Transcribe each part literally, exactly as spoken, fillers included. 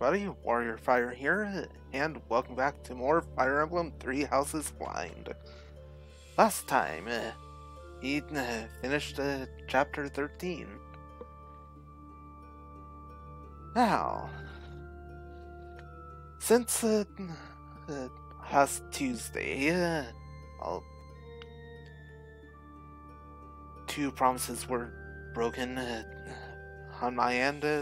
everybody, Warrior Fire here, and welcome back to more Fire Emblem Three Houses Blind. Last time, uh, he uh, finished uh, chapter thirteen. Now, since uh, uh, last Tuesday, uh, well, two promises were broken uh, on my end. Uh,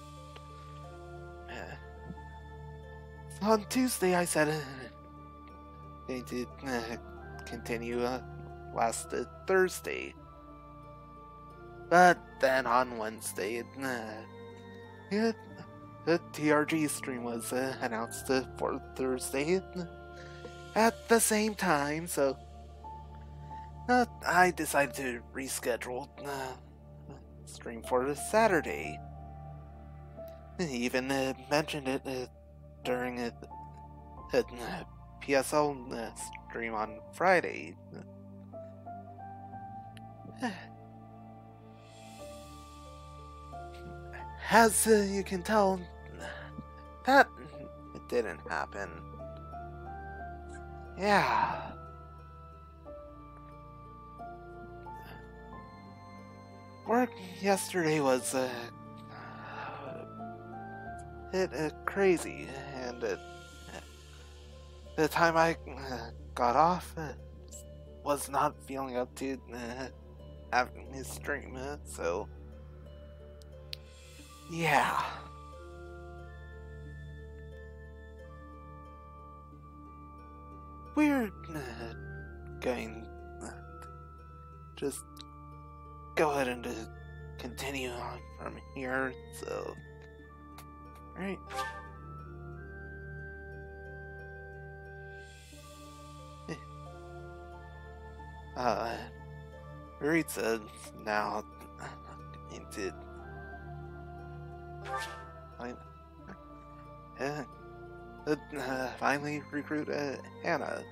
On Tuesday, I said uh, going to uh, continue uh, last uh, Thursday, but then on Wednesday, uh, yeah, the T R G stream was uh, announced uh, for Thursday uh, at the same time, so uh, I decided to reschedule uh, stream for Saturday. I even uh, mentioned it uh, during a, a P S L uh, stream on Friday. As uh, you can tell, that it didn't happen. Yeah. Work yesterday was uh, it uh, crazy, and uh, the time I uh, got off uh, was not feeling up to uh, having his stream, uh, so yeah. We're uh, going uh, just go ahead and uh, continue on from here, so right. Uh, Maritza now going to uh, uh, finally recruit uh, Hannah.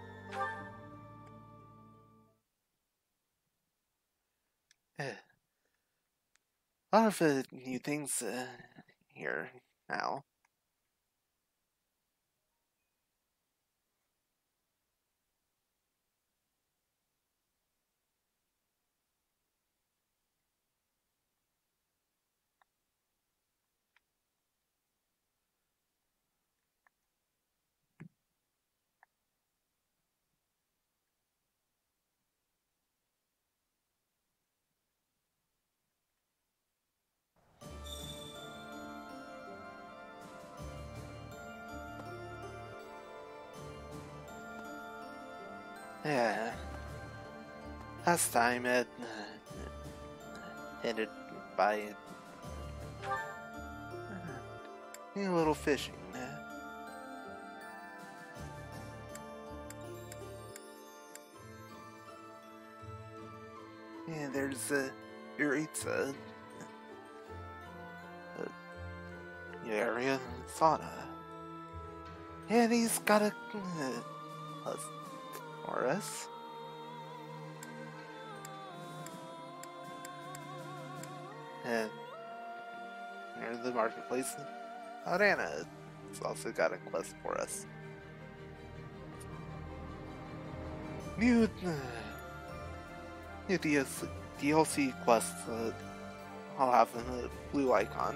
Uh, a lot of uh, new things uh, here now. Yeah. Last time it uh, ended by uh, a little fishing. Uh, yeah, there's uh, Yuritsa, uh, the area sauna, and he's got a uh, a for us. And near the marketplace, Arana has also got a quest for us. New, uh, new D L C quests. Uh, I'll have a blue icon.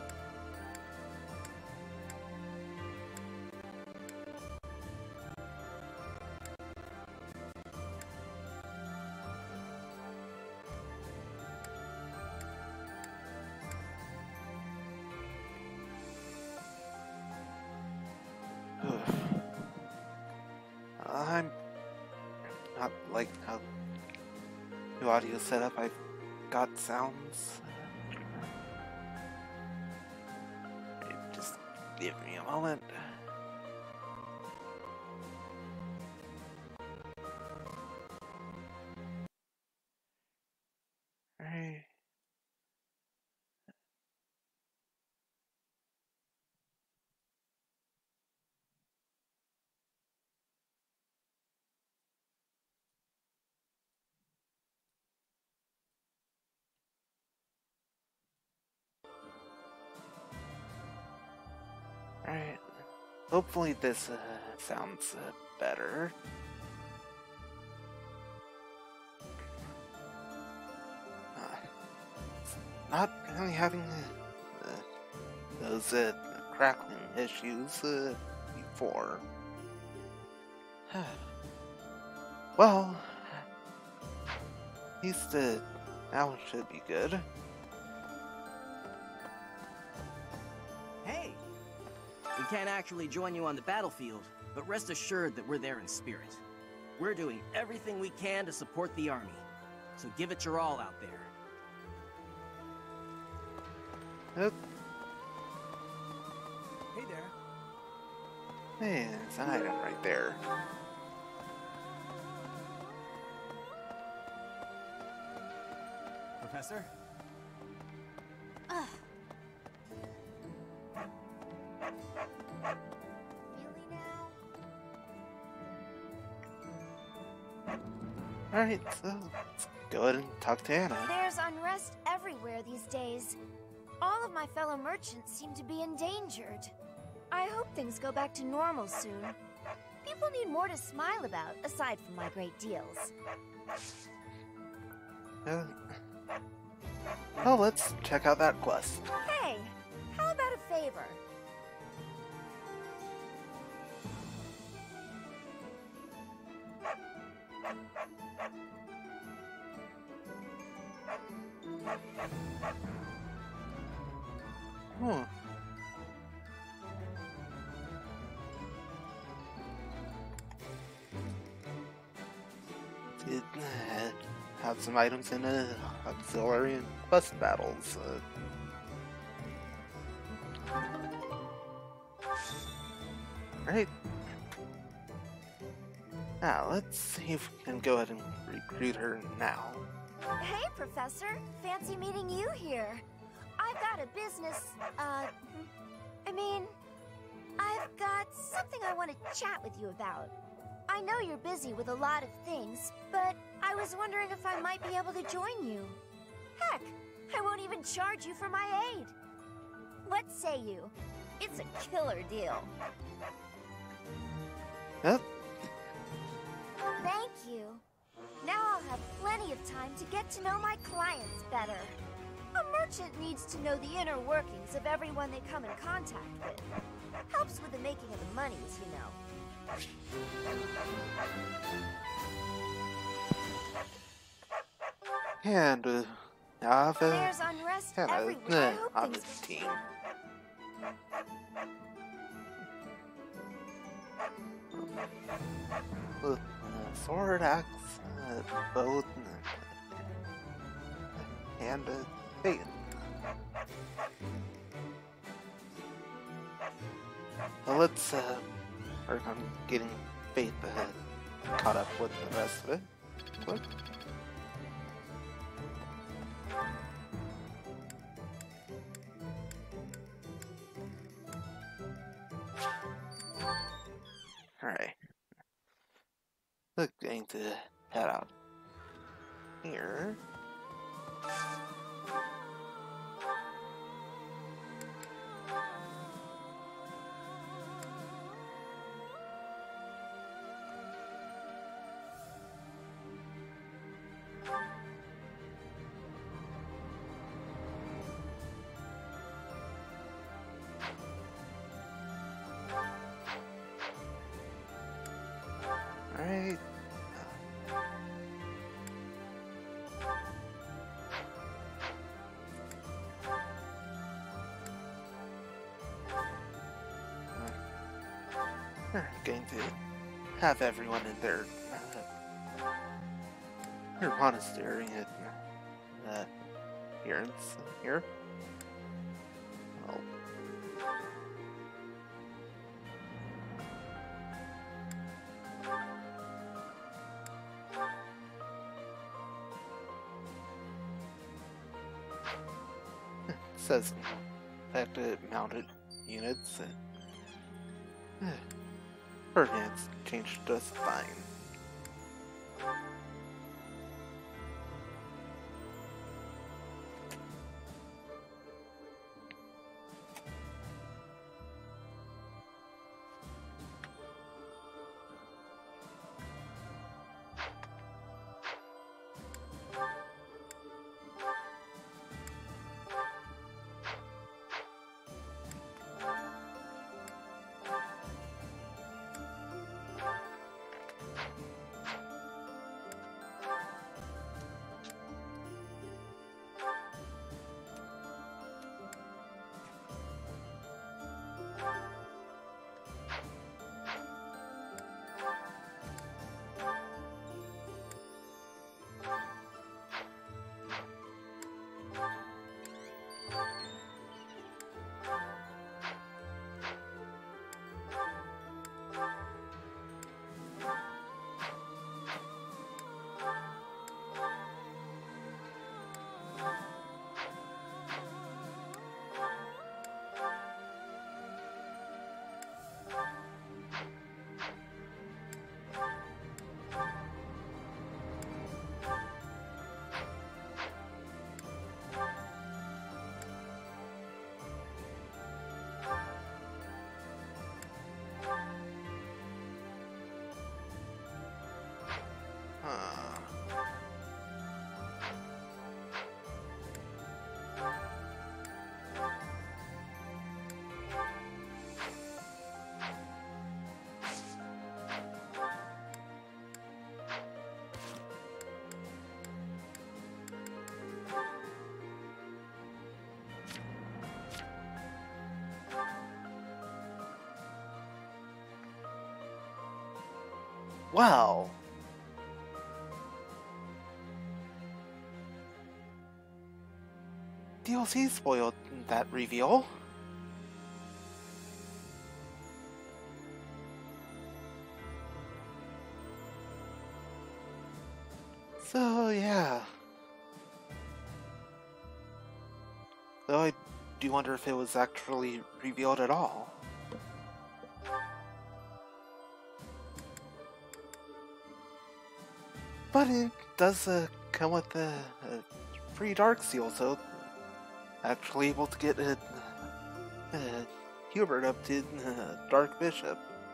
I'm not like how the audio setup. I've got sounds. Just give me a moment. Alright. Alright. Hopefully this uh, sounds uh, better. Uh, not really having uh, uh, those uh, crackling issues uh, before. Well, at least uh, now it should be good. Hey! We can't actually join you on the battlefield, but rest assured that we're there in spirit. We're doing everything we can to support the army, so give it your all out there. Yep. Hey there. Hey, there's an item right there. Professor? Ugh. Really now? Alright, so let's go ahead and talk to Anna. There's unrest everywhere these days. All of my fellow merchants seem to be endangered. I hope things go back to normal soon. People need more to smile about, aside from my great deals. Uh, well, let's check out that quest. Hey, how about a favor? Hmm. It uh, have some items in uh, auxiliary and quest battles. Uh. Right. Now, let's see if we can go ahead and recruit her now. Hey, Professor. Fancy meeting you here. I've got a business, uh... I mean... I've got something I want to chat with you about. I know you're busy with a lot of things, but I was wondering if I might be able to join you. Heck, I won't even charge you for my aid. What say you? It's a killer deal. Yep. Thank you. Now I'll have plenty of time to get to know my clients better. A merchant needs to know the inner workings of everyone they come in contact with. Helps with the making of the monies, you know. And uh, I have a There's unrest Hannah everywhere. I uh, hope on the things... team. With uh, sword, axe, uh, bow, and uh, faith. Well, let's uh, work on getting faith uh, caught up with the rest of it. Quick. Alright. We're going to head out here. Alright. We're going to have everyone in their uh, their monastery and uh, appearance here. Oh. It says that uh, mounted units. Uh, Ferdinand's changed just fine. Well, D L C spoiled that reveal. So, yeah. Though I do wonder if it was actually revealed at all. But it does uh, come with a, a free Dark Seal, so actually able to get uh, uh, Hubert up to uh, Dark Bishop.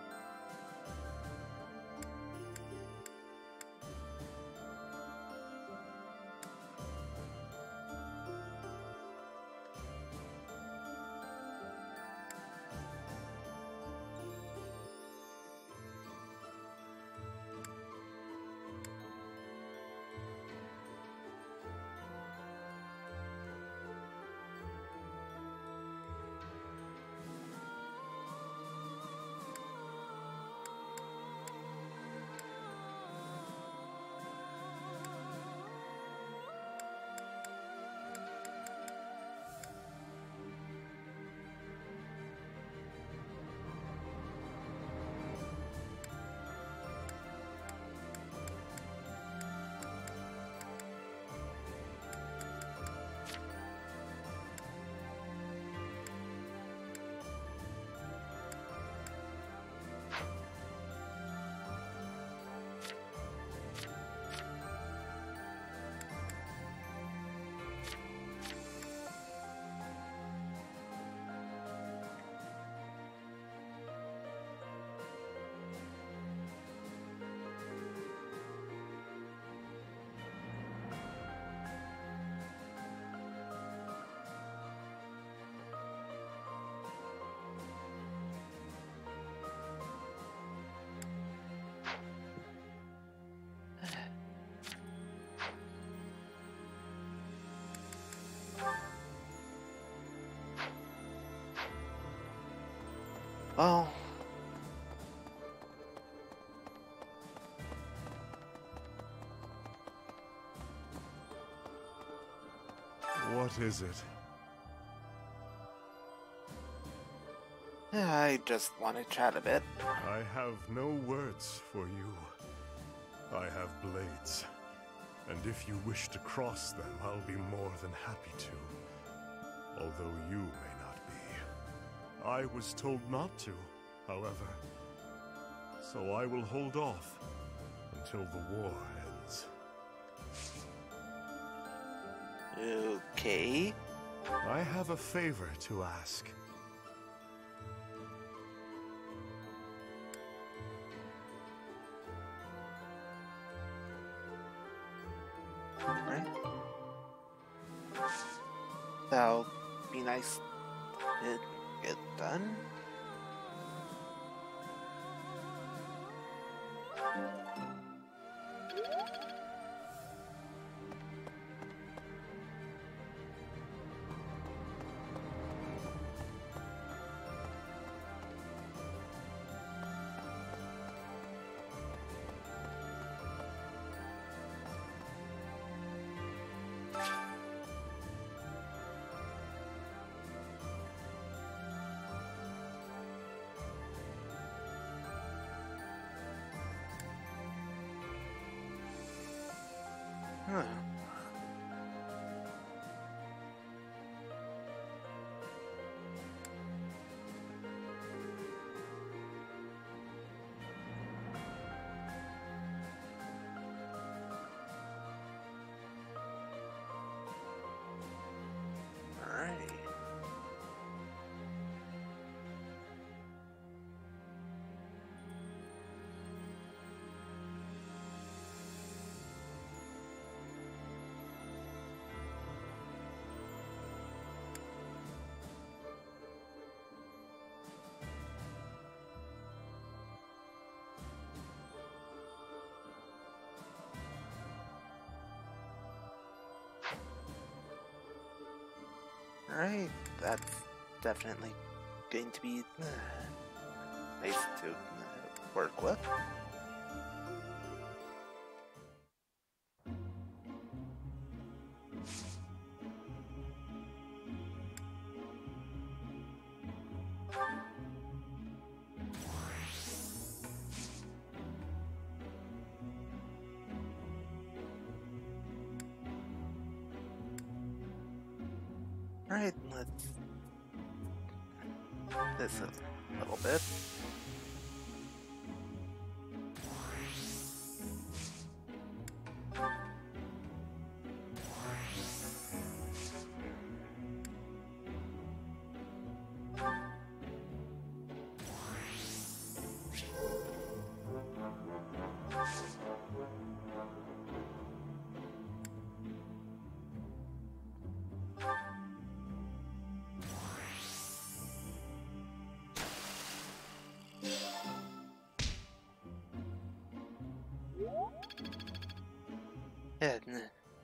Well, what is it? I just want to chat a bit. I have no words for you. I have blades, and if you wish to cross them, I'll be more than happy to, although you may not be. I was told not to, however, so I will hold off until the war ends. Okay. I have a favor to ask. Alright. That'll be nice to get done. Huh. Alright. Alright, that's definitely going to be uh, nice to uh, work with. Alright, let's... this a little bit. Yeah, nah.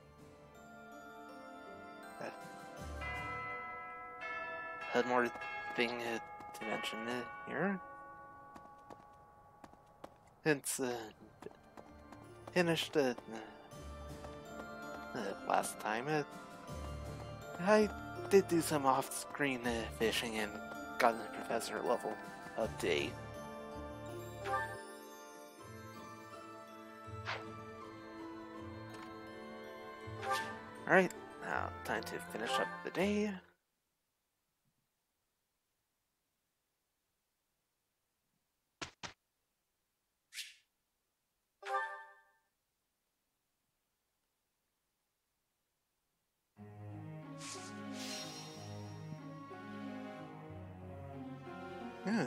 Uh, Had more thing uh, to mention uh, here. It's uh, finished uh, uh, last time. Uh, I did do some off-screen uh, fishing and got the professor level update. Alright, now time to finish up the day. Hmm.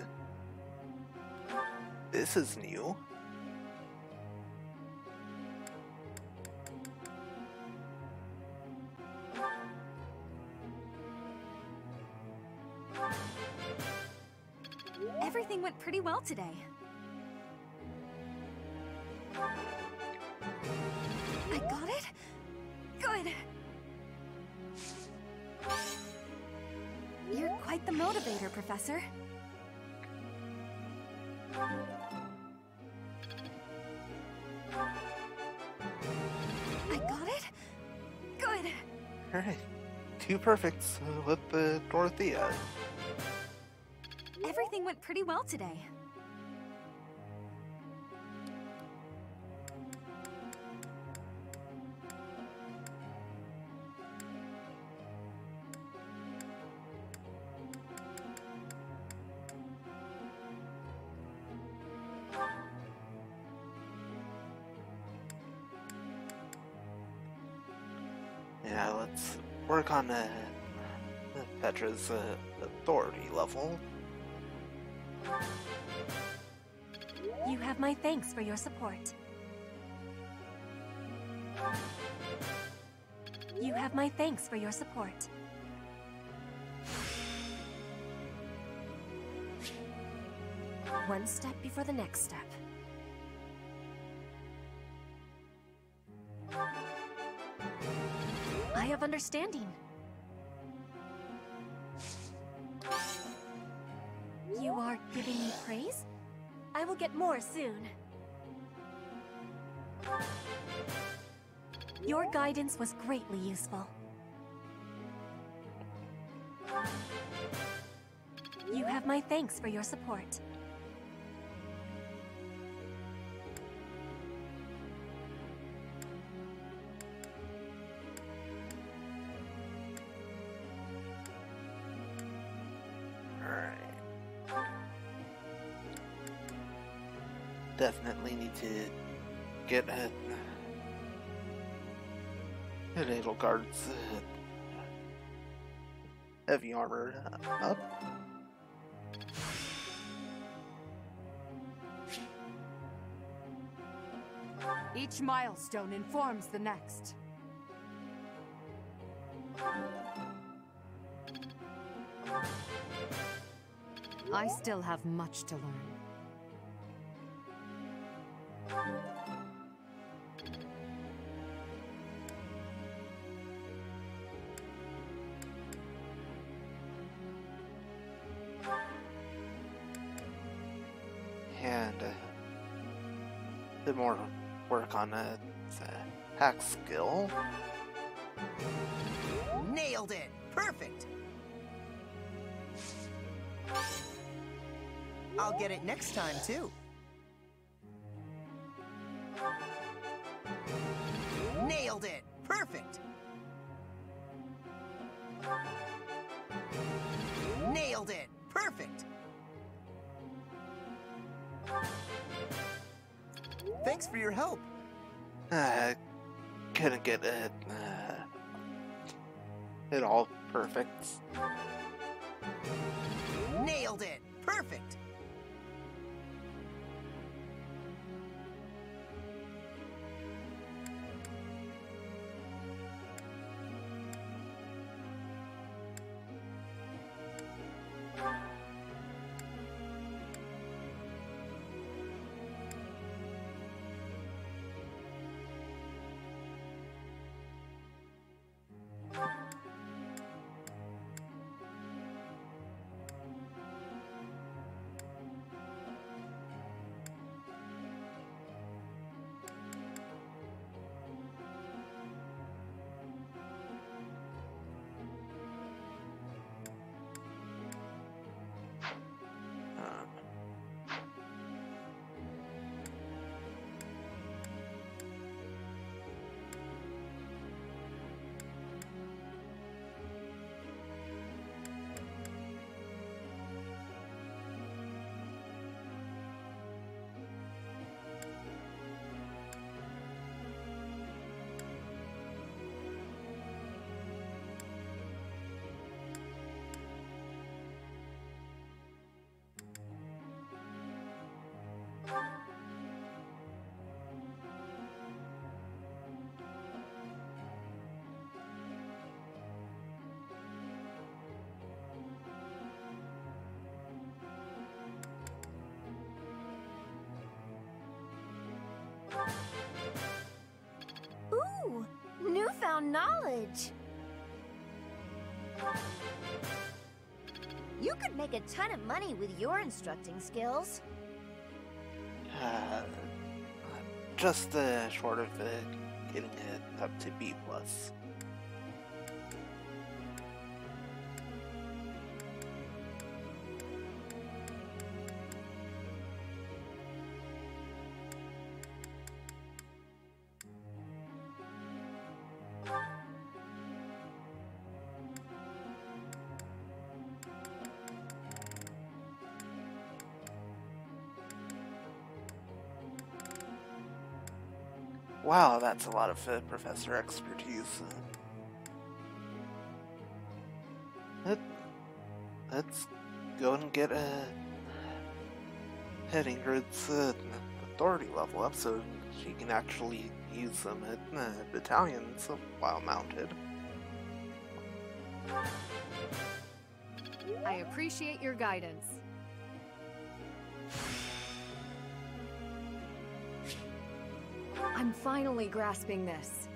This is new. Everything went pretty well today. I got it? Good! You're quite the motivator, Professor. I got it? Good! Alright, two perfects uh, with uh, Dorothea. Everything went pretty well today. Yeah, let's work on uh, Petra's uh, authority level. You have my thanks for your support. You have my thanks for your support. One step before the next step. I have understanding. You are giving me praise? I will get more soon. Your guidance was greatly useful. You have my thanks for your support. Definitely need to get uh, Edelgard's uh, heavy armor uh, up. Each milestone informs the next. I still have much to learn. And a uh, bit more work on a uh, hack skill. Nailed it! Perfect! I'll get it next time, too. Nailed it! Perfect! Nailed it! Perfect! Thanks for your help. Uh, couldn't get it, uh, it all perfect. Nailed it! Perfect! Ooh, newfound knowledge. You could make a ton of money with your instructing skills. Uh, just uh, short of uh, getting it up to B plus. Wow, that's a lot of uh, professor expertise. Uh, let, let's go and get a uh, Ingrid's uh, authority level up so she can actually use them at uh, battalions while mounted. I appreciate your guidance. I'm finally grasping this.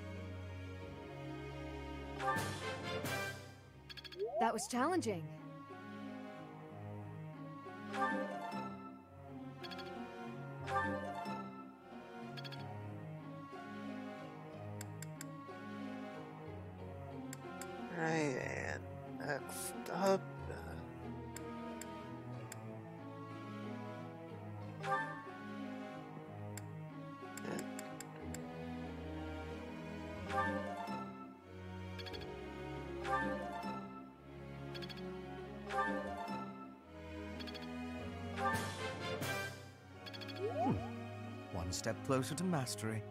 That was challenging. Right, and next up... Hmm. One step closer to mastery.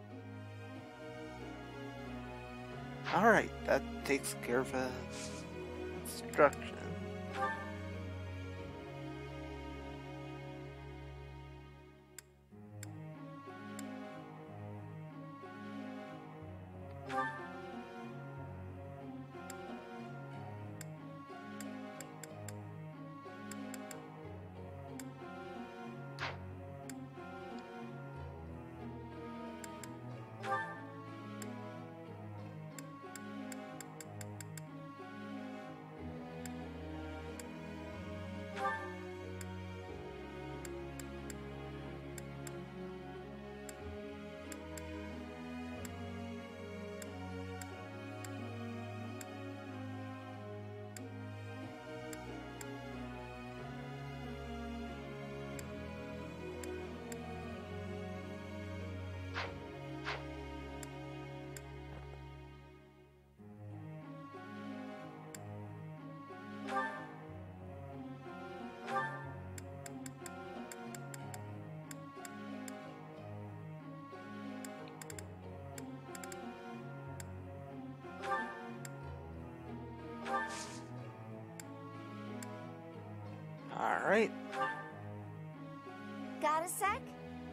Alright, that takes care of uh, instruction. Alright. Got a sec?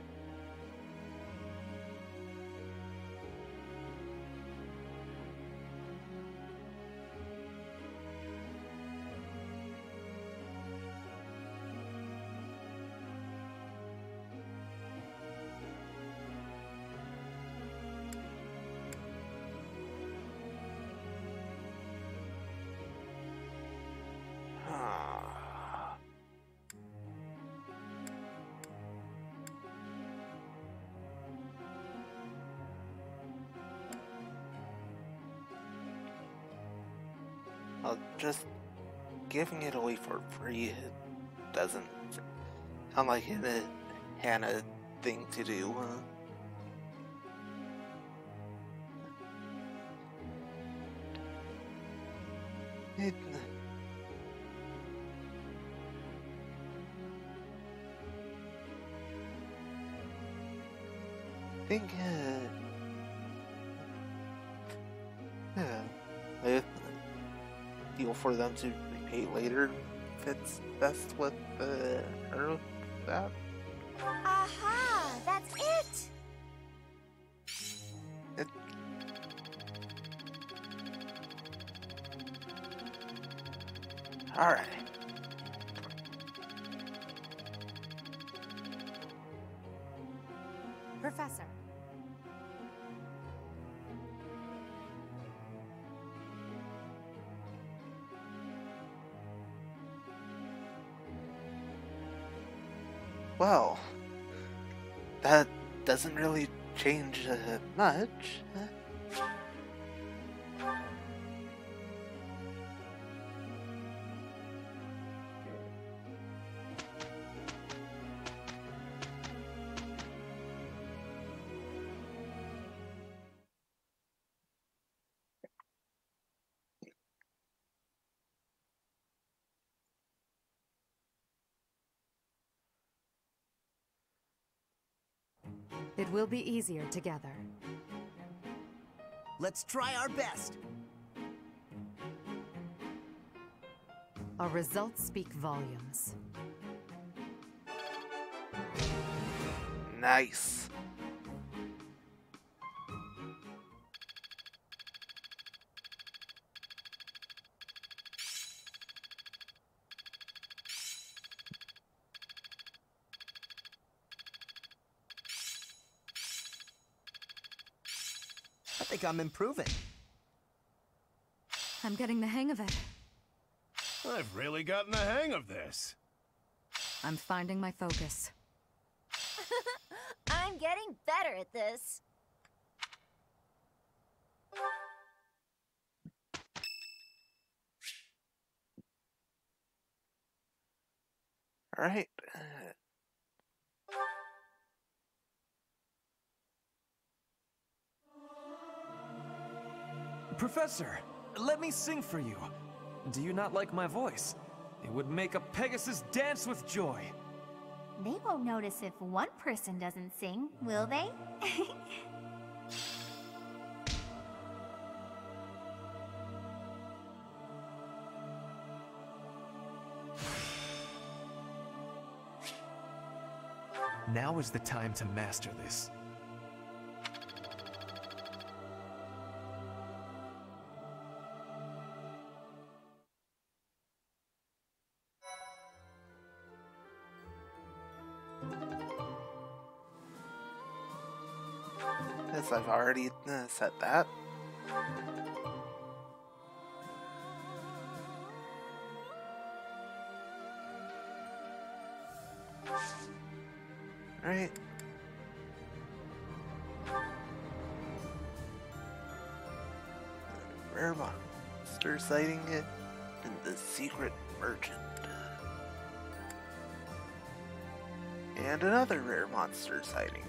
Well, just giving it away for free it doesn't sound like a Hannah thing to do. Huh? It, I think, uh, yeah, I deal for them to repay later fits best with uh, her with that. Aha! That's it! It, all right. Professor. Well, that doesn't really change uh, much. Huh? It will be easier together. Let's try our best. Our results speak volumes. Nice. I think I'm improving. I'm getting the hang of it. I've really gotten the hang of this. I'm finding my focus. I'm getting better at this. All right. Professor, let me sing for you. Do you not like my voice? It would make a Pegasus dance with joy. They won't notice if one person doesn't sing, will they? Now is the time to master this. Yes, I've already uh, said that. Alright. Rare monster sighting it in the secret merchant. And another rare monster sighting.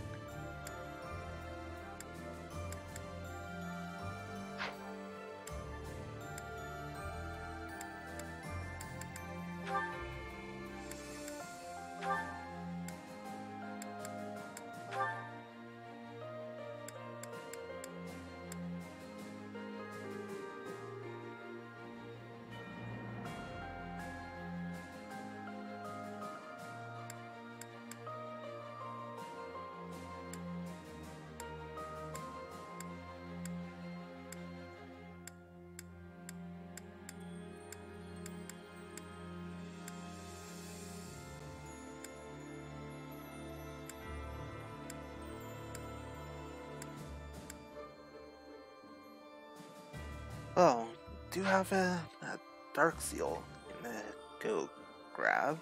Oh, do you have a, a Dark Seal? Uh, go grab.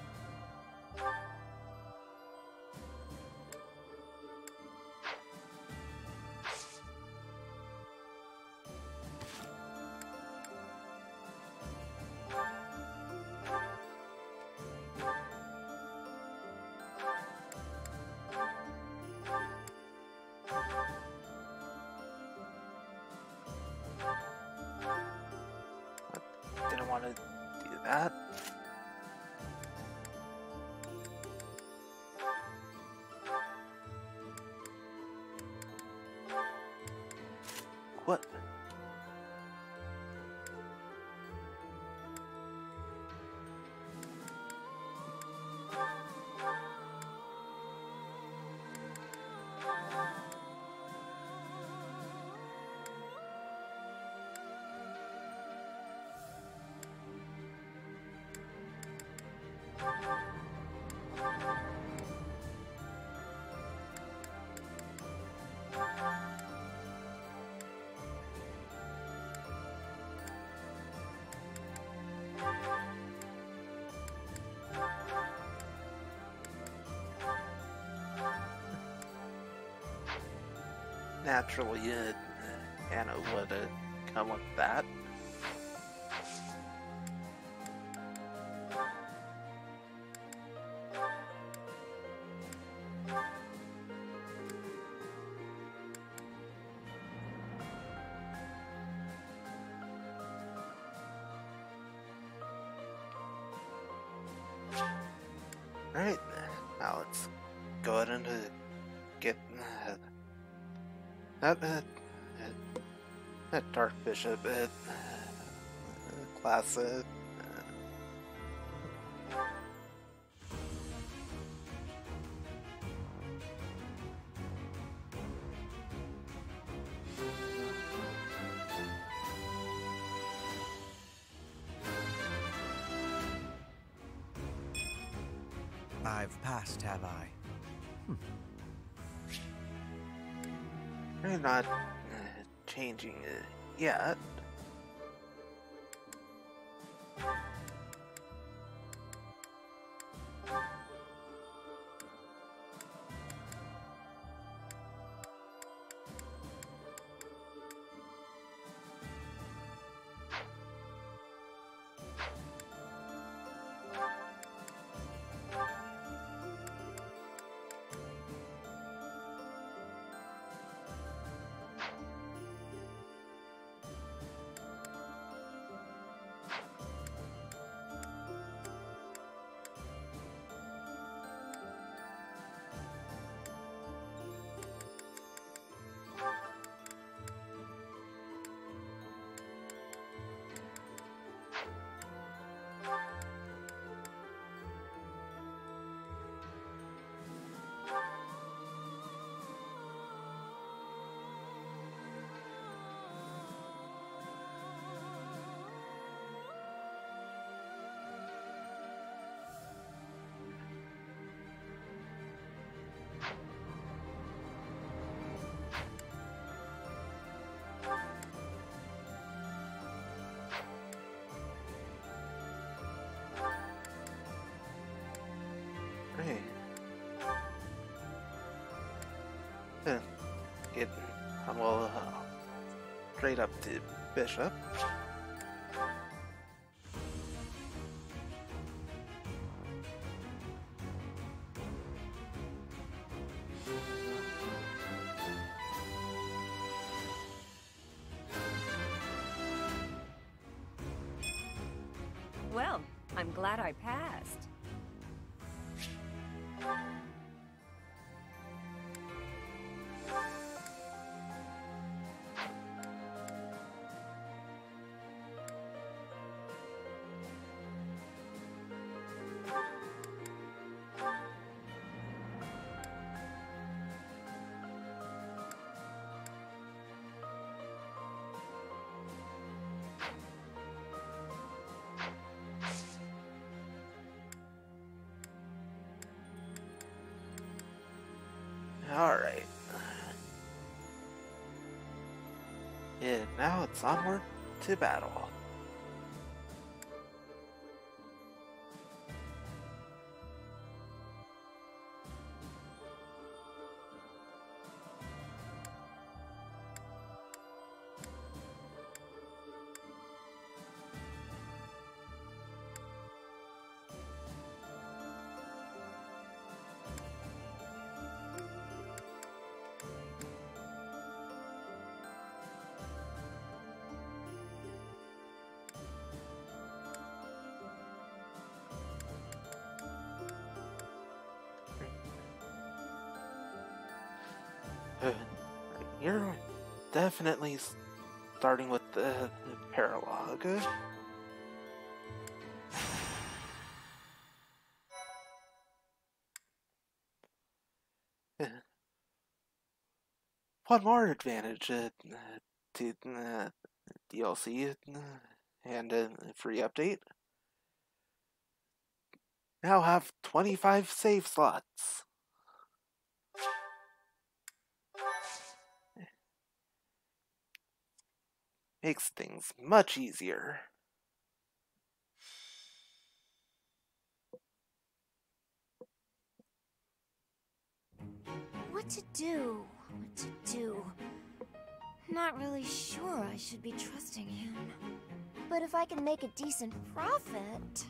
Didn't want to do that. What? Naturally, uh, Anna would uh, come with that. Alright, now let's go ahead and uh, get uh, that, uh, that Dark Bishop uh, uh, class. Uh, I've passed, have I? Hmm. We're not uh, changing it yet. Hey. Yeah. Get well uh, straight up to Bishop. Well, I'm glad I passed. Alright. Yeah, now it's onward to battle. You're definitely starting with the, the paralogue. One more advantage uh, to uh, D L C uh, and a free update. Now have twenty-five save slots. Makes things much easier. What to do? What to do? Not really sure I should be trusting him. But if I can make a decent profit...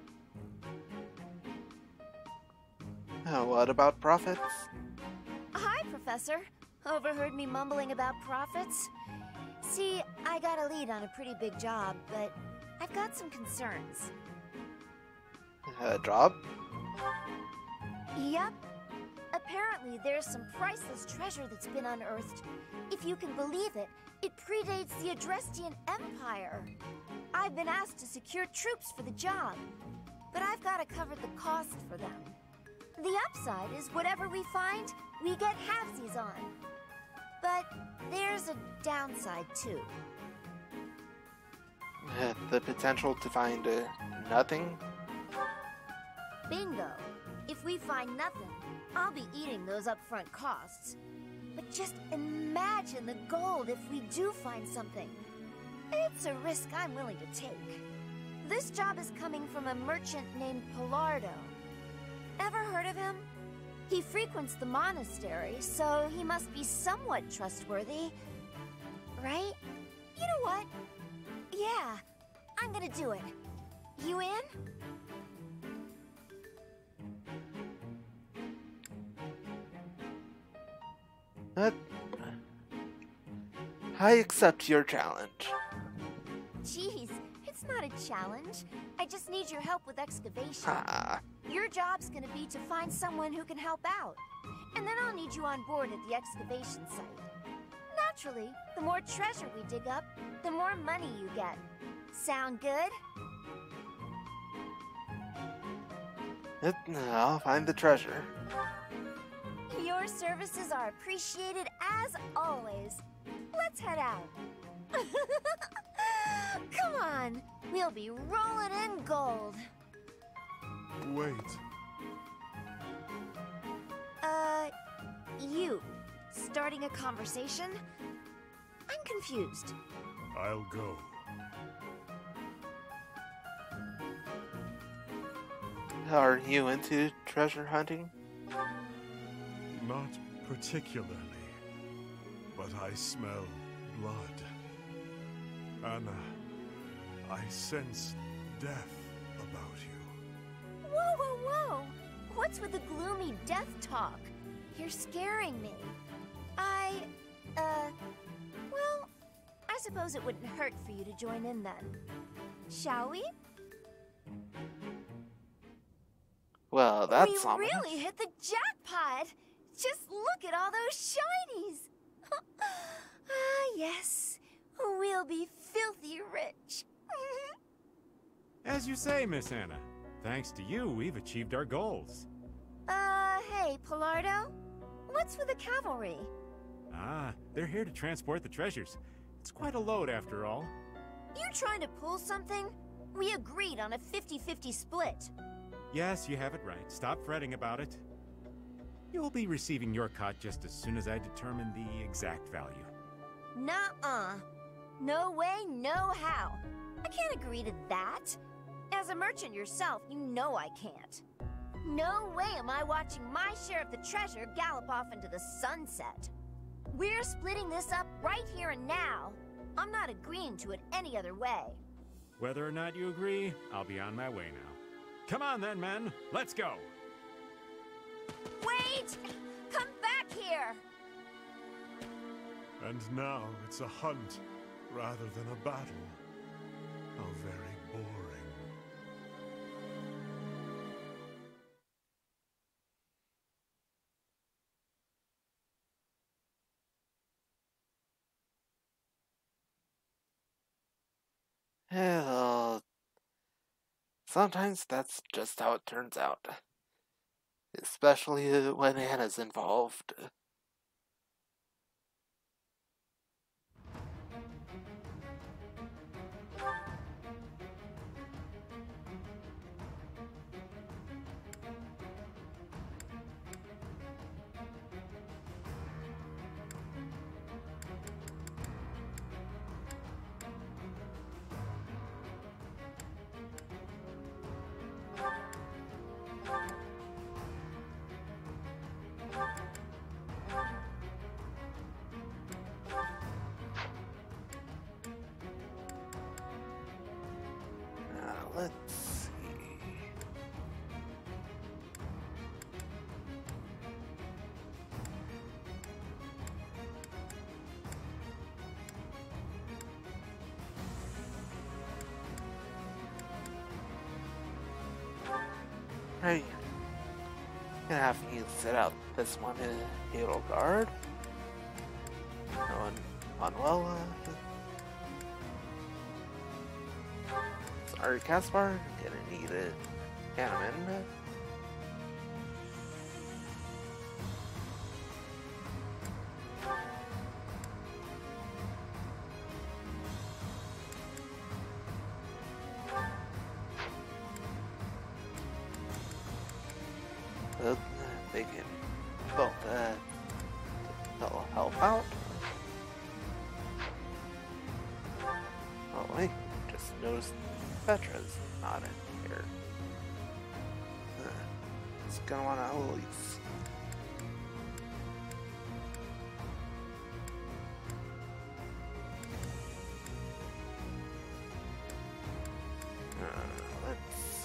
Uh, what about profits? Hi, Professor. Overheard me mumbling about profits? See, I got a lead on a pretty big job, but I've got some concerns. A job? Yep. Apparently, there's some priceless treasure that's been unearthed. If you can believe it, it predates the Adrestian Empire. I've been asked to secure troops for the job, but I've got to cover the cost for them. The upside is whatever we find, we get halvesies on. But there's a downside, too. Uh, the potential to find uh, nothing? Bingo. If we find nothing, I'll be eating those upfront costs. But just imagine the gold if we do find something. It's a risk I'm willing to take. This job is coming from a merchant named Pollardo. Ever heard of him? He frequents the monastery, so he must be somewhat trustworthy. Right? You know what? Yeah, I'm gonna do it. You in? Uh, I accept your challenge. Jeez, it's not a challenge. I just need your help with excavation. Ah. Your job's gonna be to find someone who can help out. And then I'll need you on board at the excavation site. Naturally, the more treasure we dig up, the more money you get. Sound good? It, I'll find the treasure. Your services are appreciated as always. Let's head out. Come on, we'll be rolling in gold. Wait. Uh, you, starting a conversation? I'm confused. I'll go. Are you into treasure hunting? Not particularly, but I smell blood. Anna, I sense death about you. Whoa, whoa, whoa! What's with the gloomy death talk? You're scaring me. I, uh, well, I suppose it wouldn't hurt for you to join in then. Shall we? Well, that's We ominous. really hit the jackpot! Just look at all those shinies! Ah, yes. We'll be filthy rich. As you say, Miss Anna. Thanks to you, we've achieved our goals. Uh, hey, Pollardo? What's with the cavalry? Ah, they're here to transport the treasures. It's quite a load, after all. You trying to pull something? We agreed on a fifty fifty split. Yes, you have it right. Stop fretting about it. You'll be receiving your cut just as soon as I determine the exact value. Nuh-uh. No way, no how. I can't agree to that. As a merchant yourself, you know I can't. No way am I watching my share of the treasure gallop off into the sunset. We're splitting this up right here and now. I'm not agreeing to it any other way. Whether or not you agree, I'll be on my way now. Come on then, men. Let's go. Wait! Come back here! And now it's a hunt rather than a battle. How very boring. Well, sometimes that's just how it turns out. Especially when Anna's involved. Let's see. Right. Gonna have you sit out this one in Edelgard. On Manuela. Sorry, Caspar, gonna need it. Hanneman. Uh, they can both uh, they'll help out. Oh wait, just noticed Petra's not in here. Uh, it's gonna want to Elise. Uh, let's see.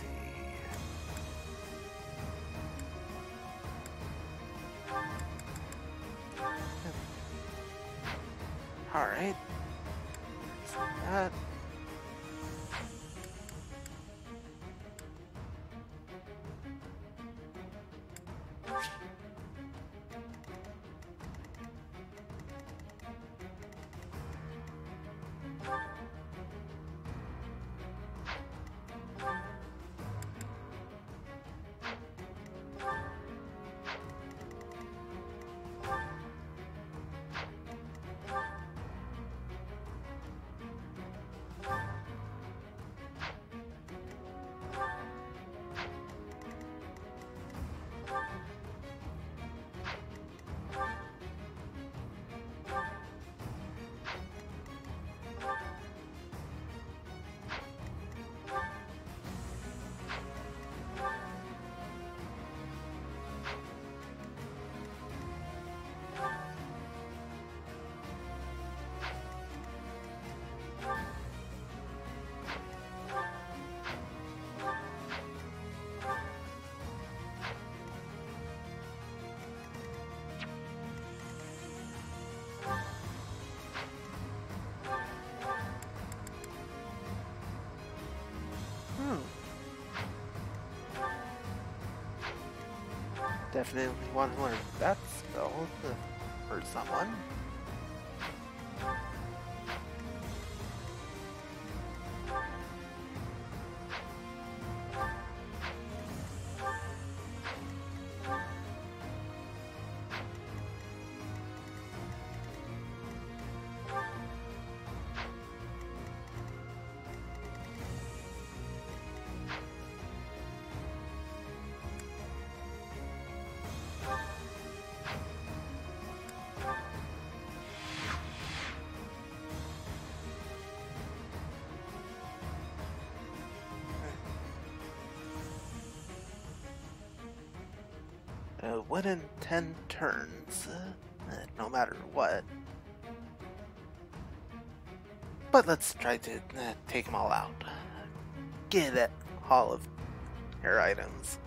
All right. That. Definitely want to learn that spell for someone. Uh, within ten turns, uh, no matter what. But let's try to uh, take them all out. Get it, all of her items.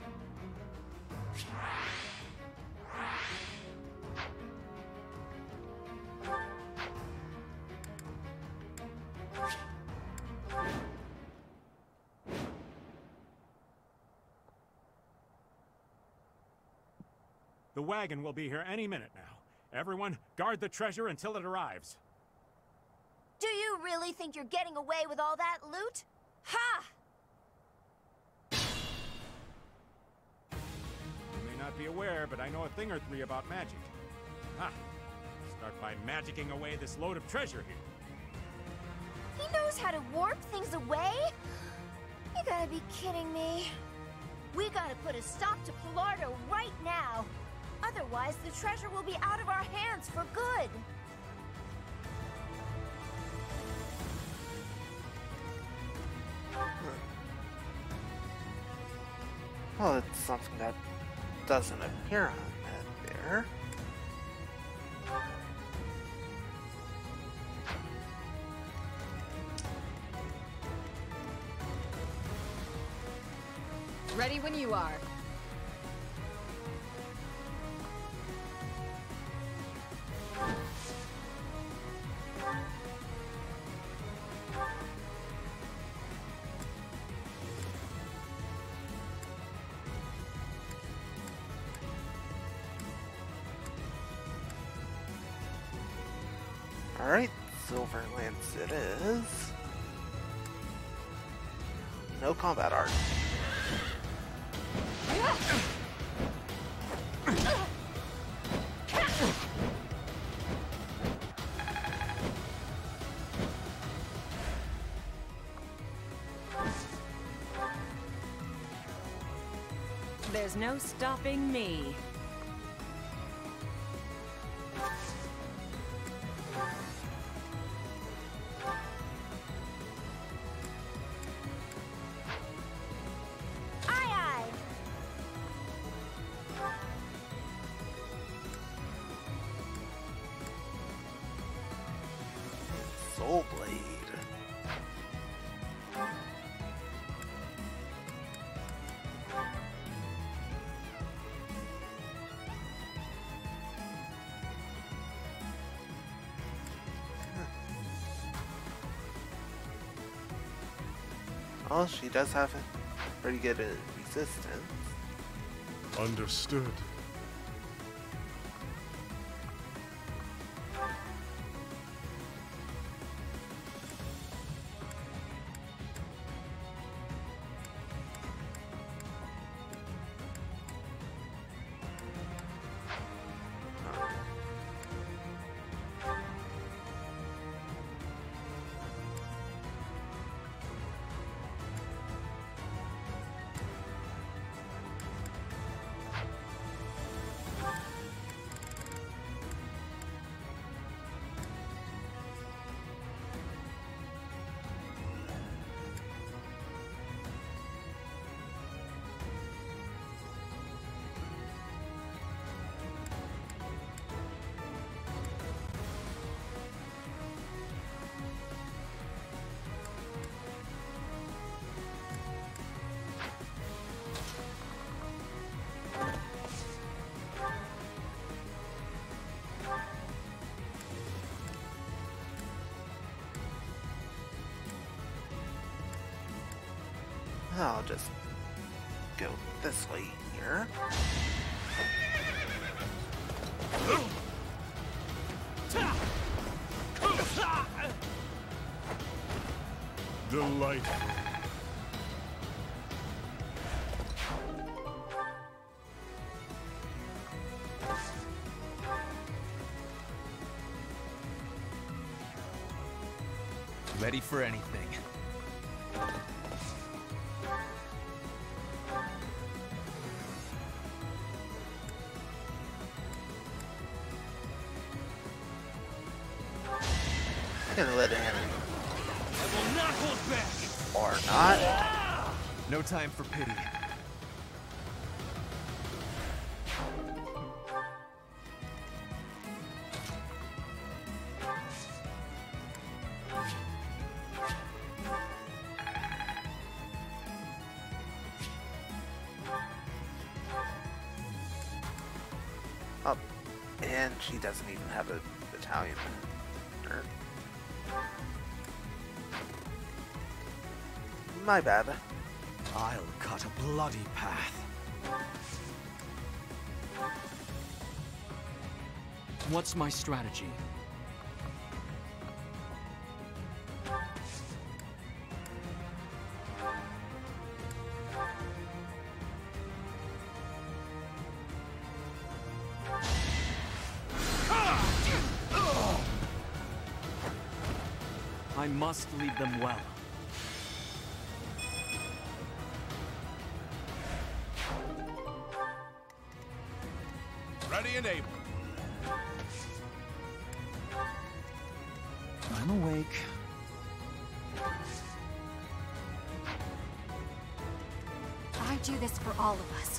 The wagon will be here any minute now. Everyone, guard the treasure until it arrives. Do you really think you're getting away with all that loot? Ha! You may not be aware, but I know a thing or three about magic. Ha! Start by magicking away this load of treasure here. He knows how to warp things away? You gotta be kidding me. We gotta put a stop to Palardo right now. Otherwise, the treasure will be out of our hands for good. Well, it's something that doesn't appear on that there. Ready when you are. Alright, Silverlance it is. No combat art. There's no stopping me. Soul Blade. Oh, she does have a pretty good uh, resistance. Understood. I'll just go this way here. Delightful. Ready for anything. Gonna let it in. I will not hold back. Or not. No time for pity. Oh, and she doesn't even have a battalion. Or... My bad. I'll cut a bloody path. What's my strategy? I must lead them well. Ready and able. I'm awake. I do this for all of us.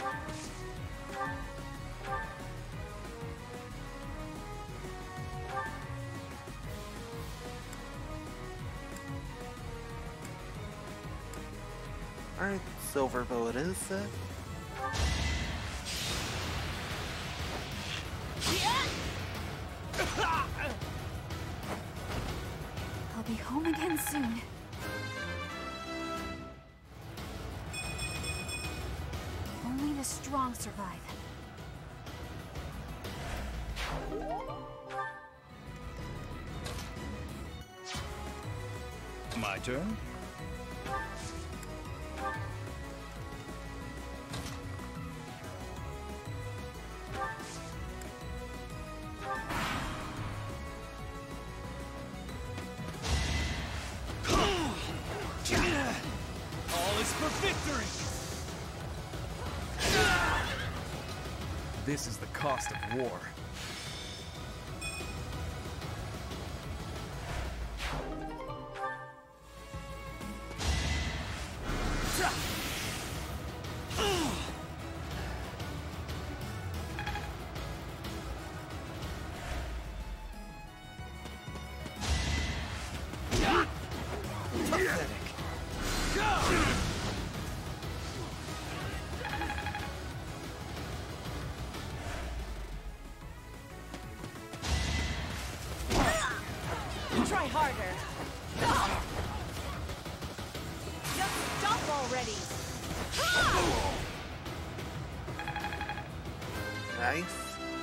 Alright, Silverbow it is then. I'll be home again soon. Only the strong survive. My turn? All is for victory! This is the cost of war. Try harder. Just stop already. Nice.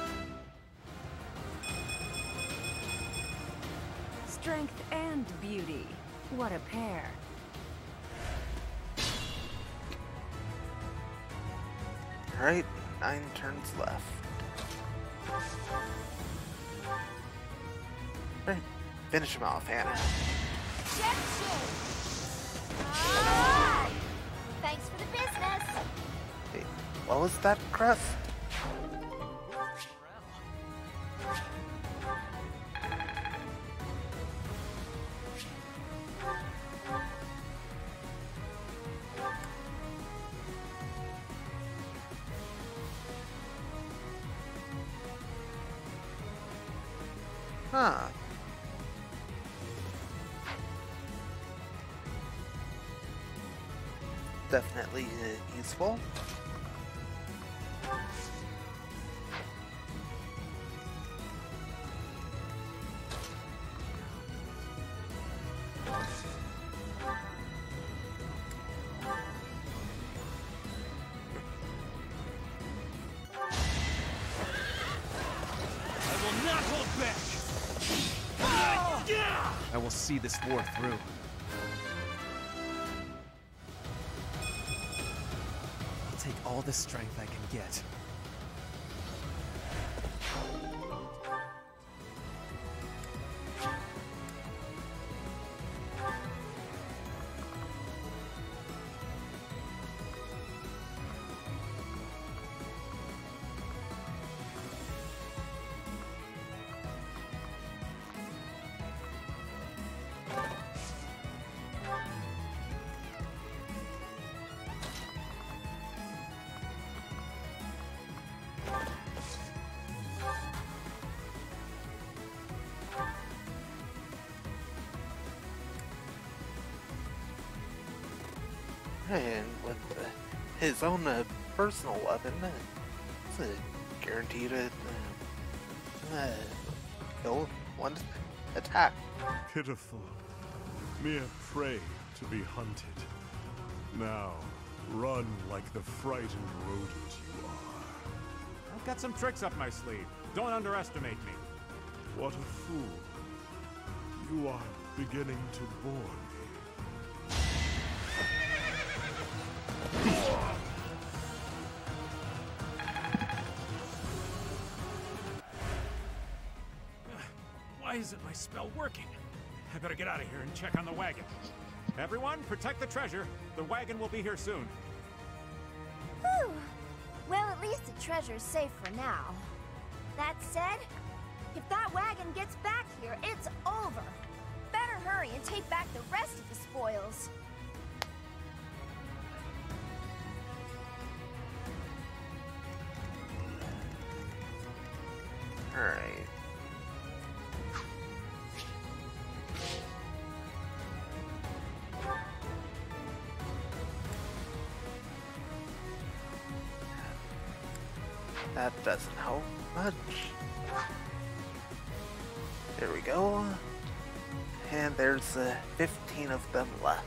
Strength and beauty. What a pair. Alright, nine turns left. Alright, finish him off, Hannah. Ah! Thanks for the business. Hey, what was that, Crest? Huh. Definitely uh, useful. I will not hold back! I will see this war through. I'll take all the strength I can get. And with uh, his own uh, personal weapon, uh, it's a guaranteed to uh, uh, kill one attack. Pitiful. Mere prey to be hunted. Now, run like the frightened rodent you are. I've got some tricks up my sleeve. Don't underestimate me. What a fool. You are beginning to bore me. Why isn't my spell working? I better get out of here and check on the wagon. Everyone, protect the treasure. The wagon will be here soon. Whew. Well, at least the treasure's safe for now. That said, if that wagon gets back here, it's over. Better hurry and take back the rest of the spoils. Alright. That doesn't help much. There we go. And there's uh, fifteen of them left.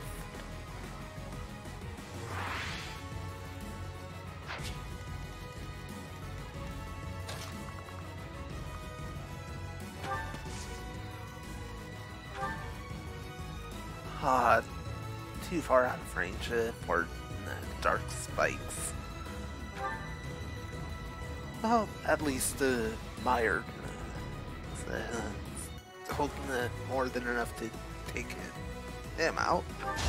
Ah, too far out of range uh, for uh, dark spikes. Well, at least uh, Meyer uh, uh, holding uh, more than enough to take him out.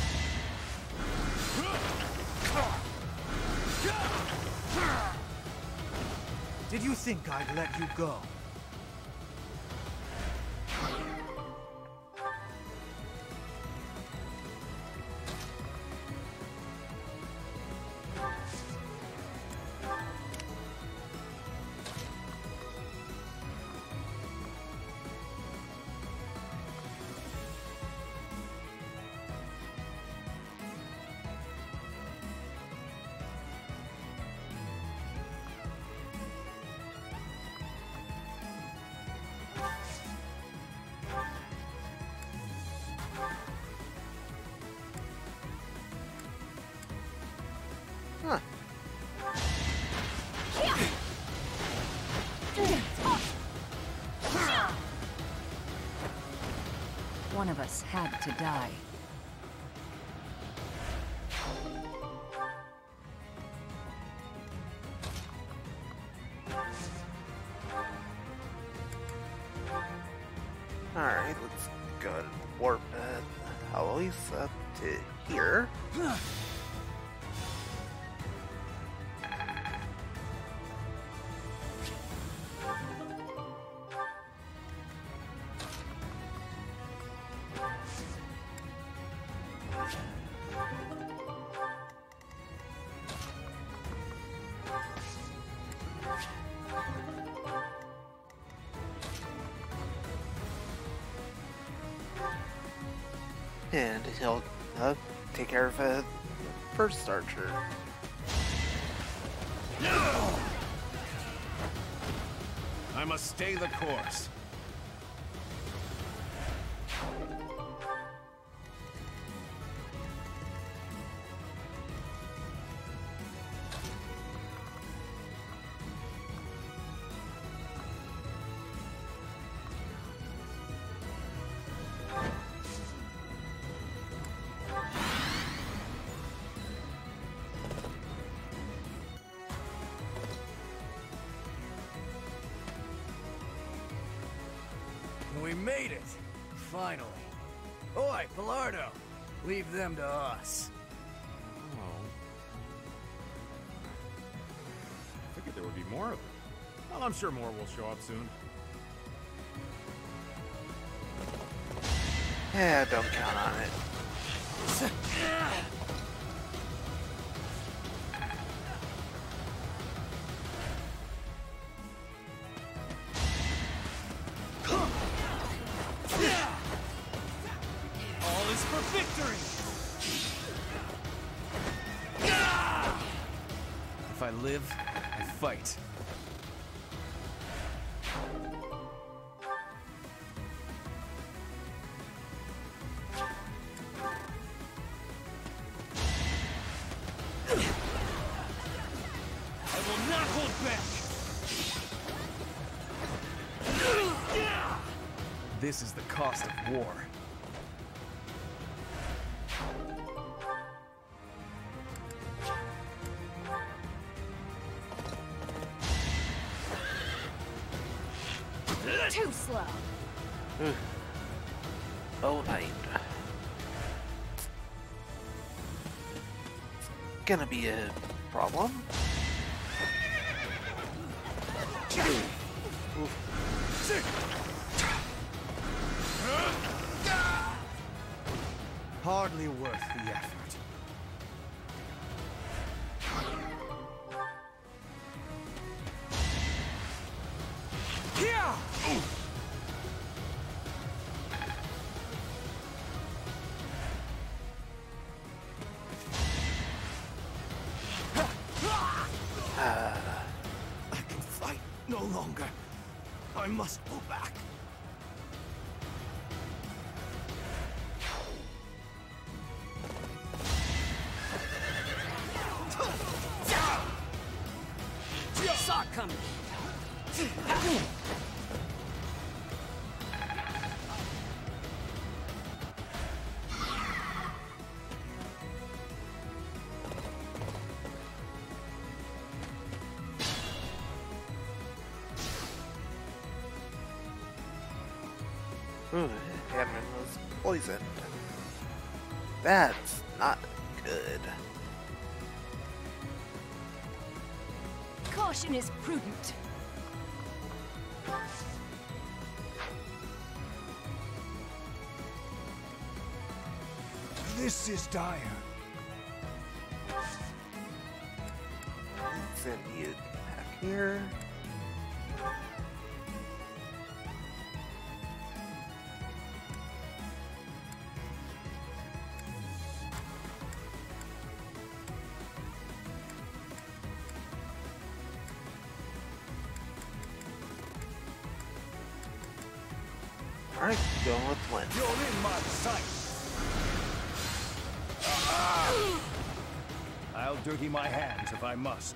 Did you think I'd let you go? Huh. One of us had to die. Alright, let's go to warp uh, Alois up to here. And he'll uh, take care of uh, first archer. I must stay the course. We made it! Finally. Oi, Pilardo! Leave them to us. Oh. I figured there would be more of them. Well, I'm sure more will show up soon. Yeah, don't count on it. All is for victory! If I live, I fight. This is the cost of war. Too slow. Oh, night. It's gonna be a problem. Hardly worth the effort. I can fight no longer. I must go back. Saw it coming. Ooh, Cameron was poisoned. That's not good. Caution is prudent. This is dire. Send you back here. Alright, going with Lynn. You're in my sight. I'll dirty my hands if I must.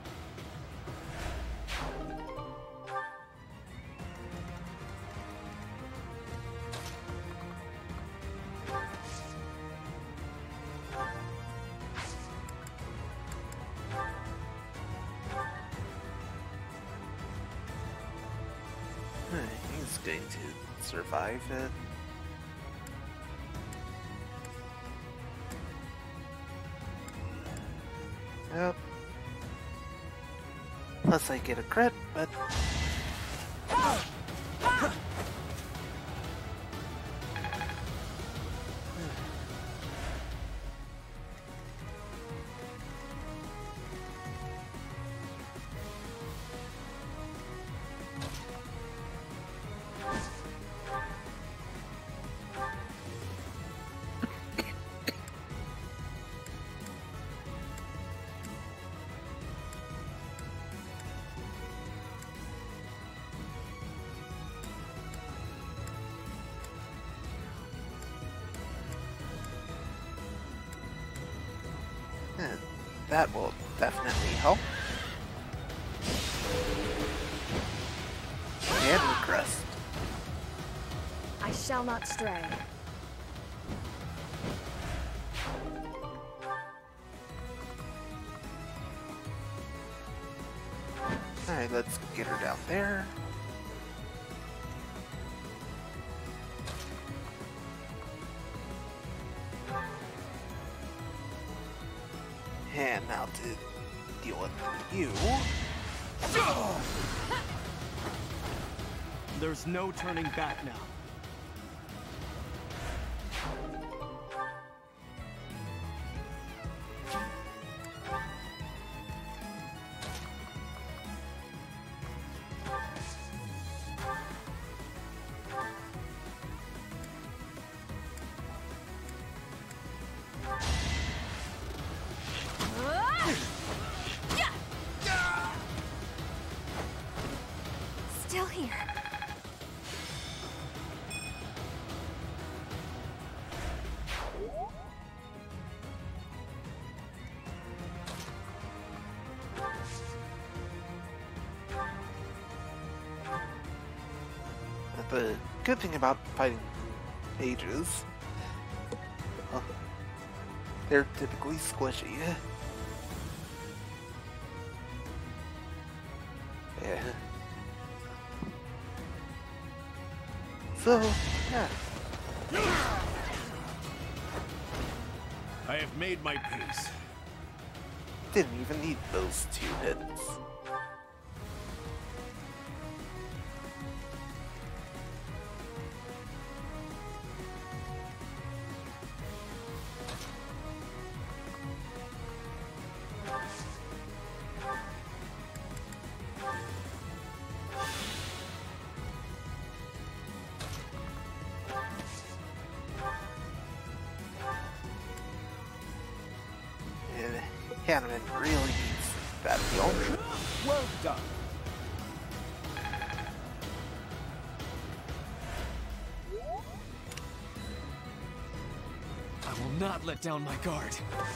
He's going to survive it. Yep. Plus I get a crit, but... that will definitely help. And crest. I shall not stray. Alright, let's get her down there. And now to deal with you. There's no turning back now. Still here. the good thing about fighting mages, well, they're typically squishy. Yeah. So, yeah. I have made my peace. Didn't even need those two hits. Hanneman really needs that heal. Well done. I will not let down my guard.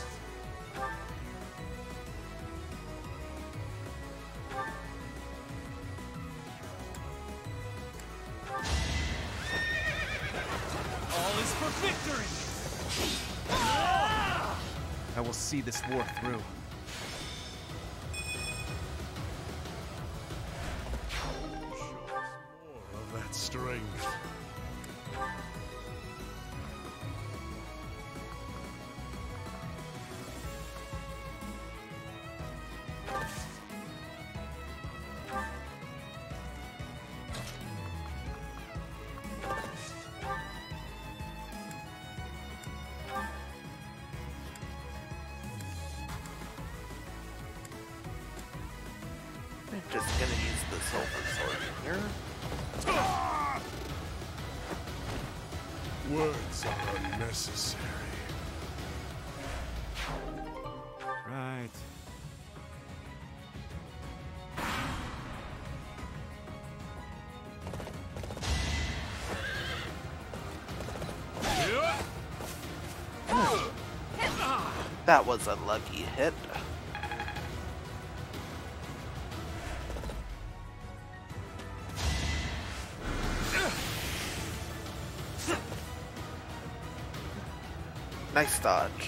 All is for victory! I will see this war through. Show us more of that strength. I'm just gonna use the silver sword here. Words are unnecessary. Right. That was a lucky hit. Nice dodge.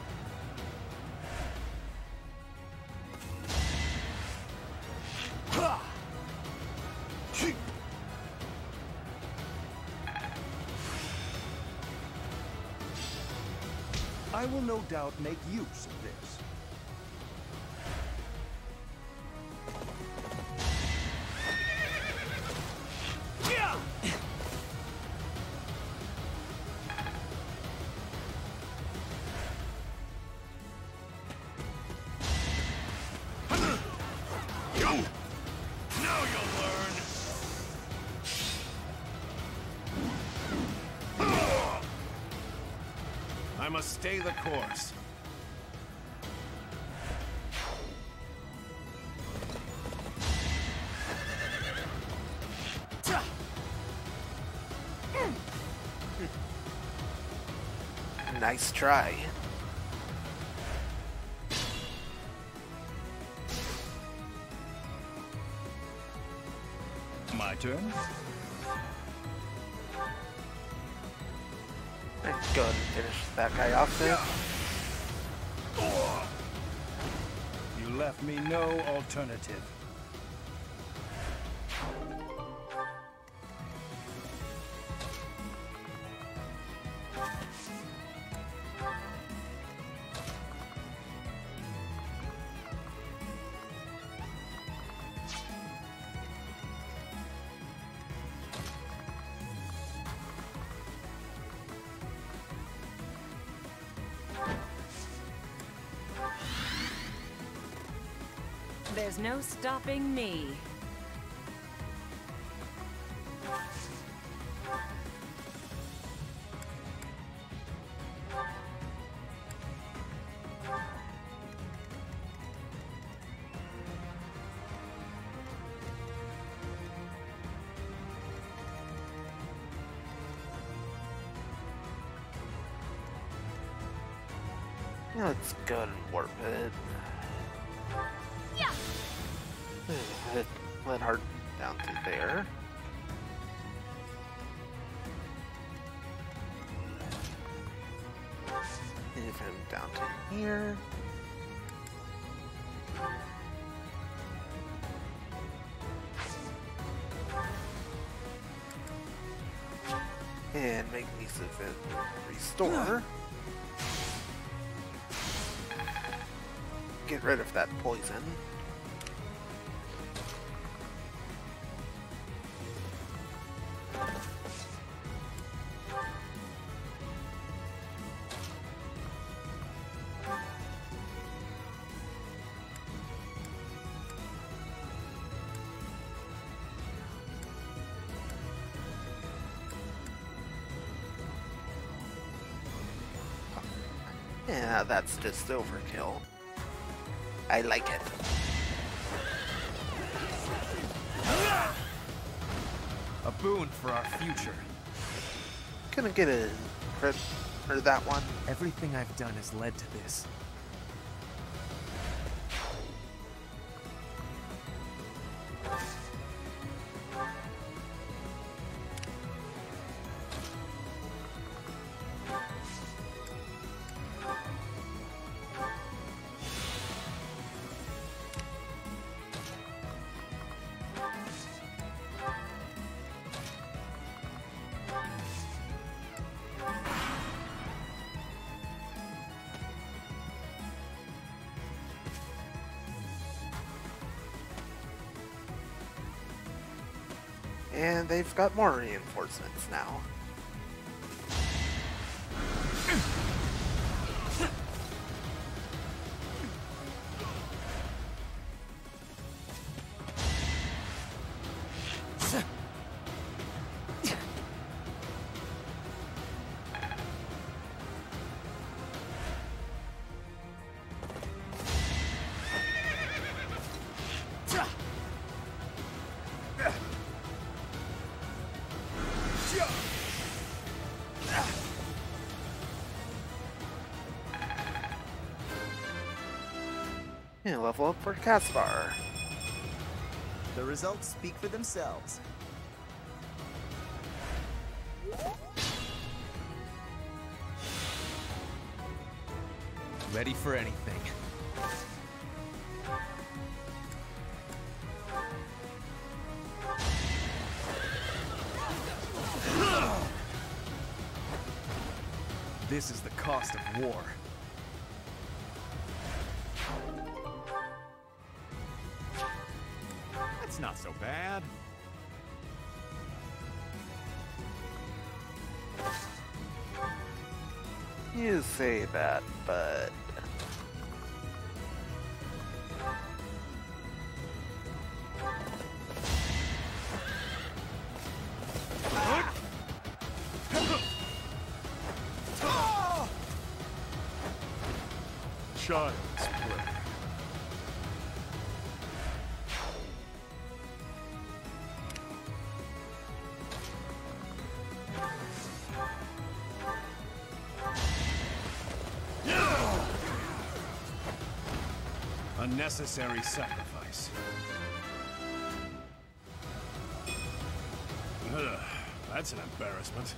I will no doubt make use of this. I must stay the course. Nice try. My turn? Let's go ahead and finish that guy off there. You left me no alternative. There's no stopping me. Let's go ahead and warp it. Yeah. Let Hard down to there. him down to here. And make use of it. Restore. Get rid of that poison. Yeah, that's just overkill. I like it. A boon for our future. Gonna get a crit for that one. Everything I've done has led to this. And they've got more reinforcements now. Yeah, level up for Caspar. The results speak for themselves. Ready for anything. This is the cost of war. That's not so bad. You say that, but... Child's play. Unnecessary sacrifice. Ugh, that's an embarrassment.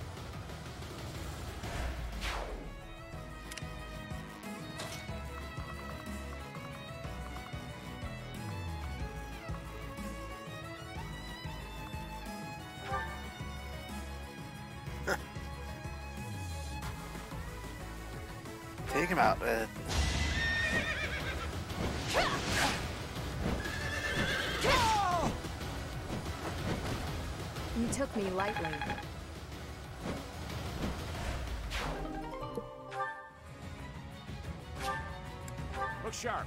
Take him out, uh... You took me lightly. Look sharp.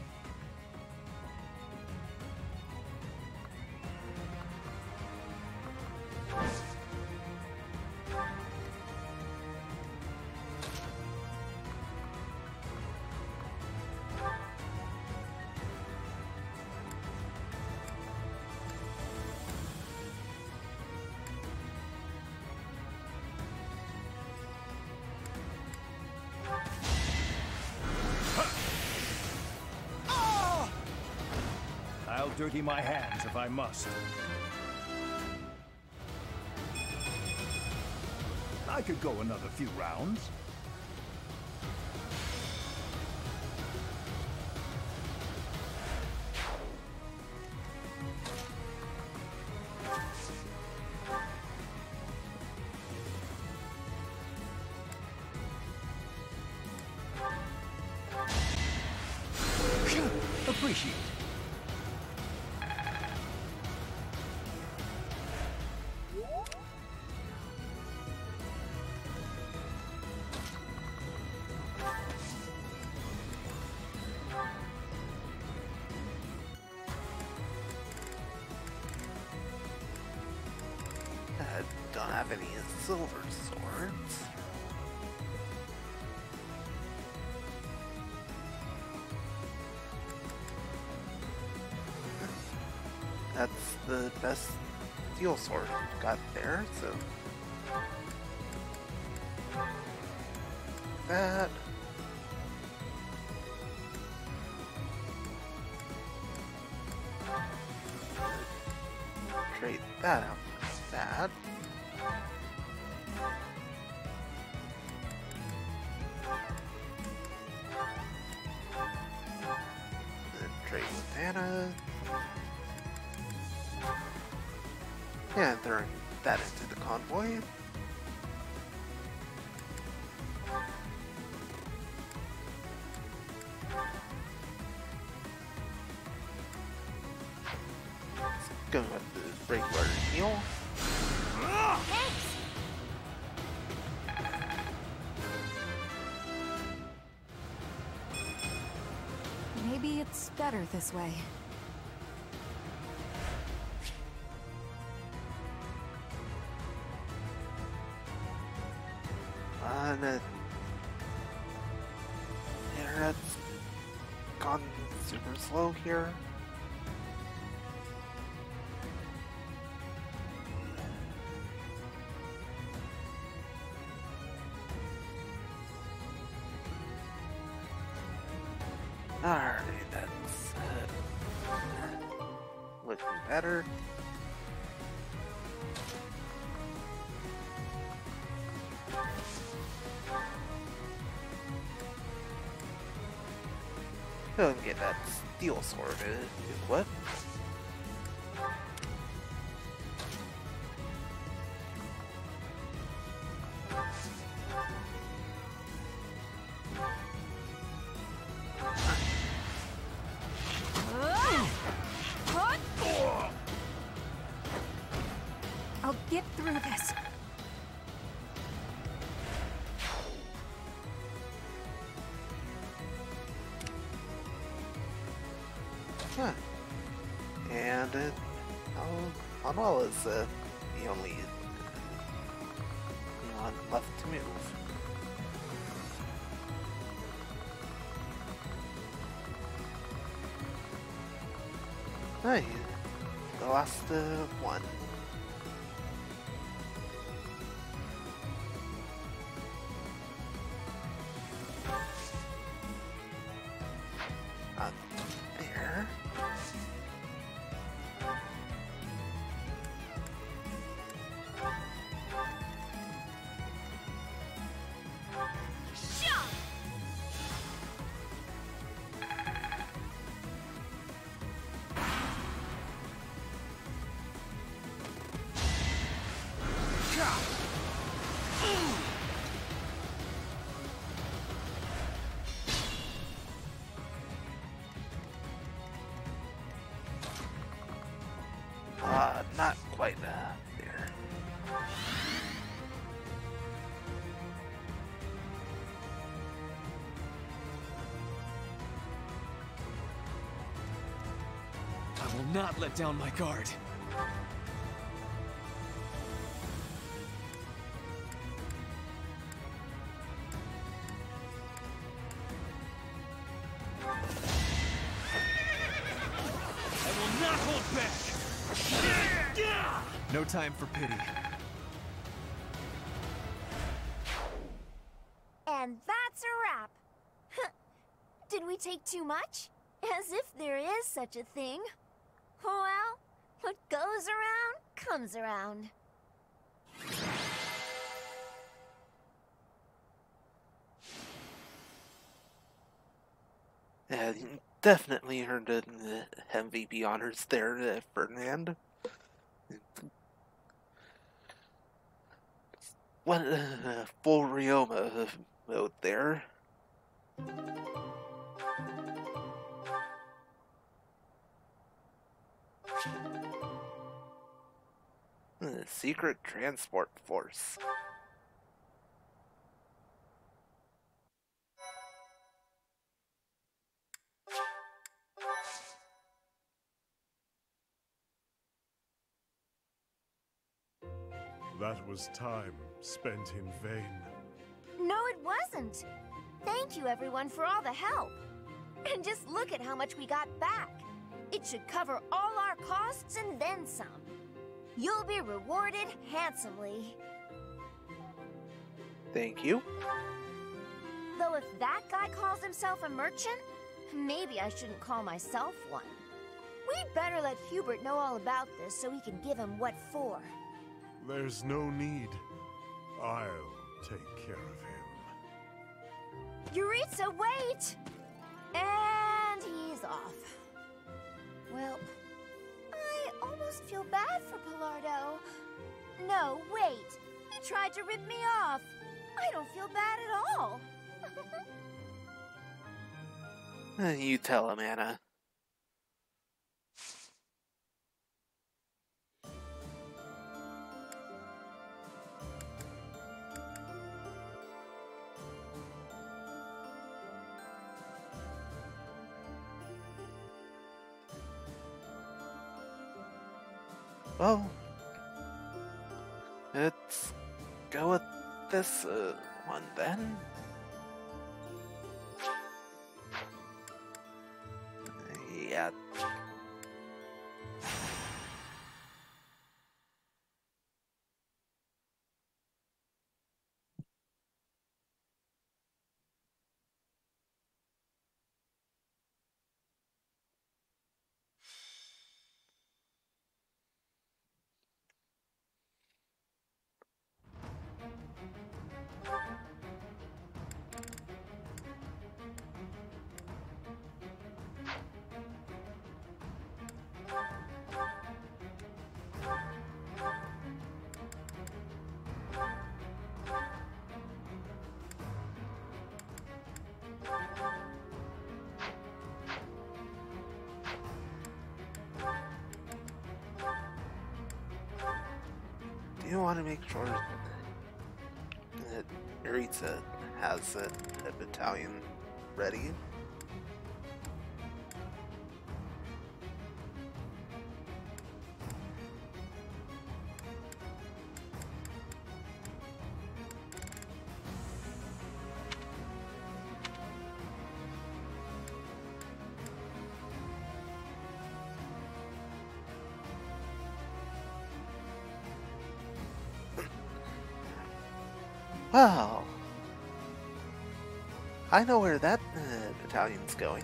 I'll dirty my hands if I must. I could go another few rounds. initiated. I don't have any silver swords. That's the best steel sword I've got there, so that. Trade that out for that. Then trade with Anna. And throwing that into the convoy. Let's go with the regular heal. Thanks! Maybe it's better this way. And uh, internet's gone super slow here. Alright, that's uh, looking better. Go and get that steel sword uh, equipped. I'll get through this. Huh. And uh, oh, Manuel is uh, the only one left to move. Hey, the last uh, one. Up there. Uh, not quite uh, there. I will not let down my guard. I will not hold back. No time for pity. And that's a wrap. Did we take too much? As if there is such a thing. Well, what goes around, comes around. Yeah, you definitely earned uh, M V P honors there, uh, Ferdinand. What uh, full Ryoma mode there. secret transport force. That was time spent in vain. No, it wasn't. Thank you, everyone, for all the help. And just look at how much we got back. It should cover all our costs and then some. You'll be rewarded handsomely. Thank you. Though if that guy calls himself a merchant, maybe I shouldn't call myself one. We'd better let Hubert know all about this so we can give him what for. There's no need. I'll take care of him. Yuritsa, wait! And he's off. Well, I almost feel bad for Palardo. No, wait. He tried to rip me off. I don't feel bad at all. Uh, You tell him, Anna. Well, let's go with this uh, one then. Yeah. Do you want to make sure that Yuritsa has a, a battalion ready? Well, I know where that uh, battalion's going.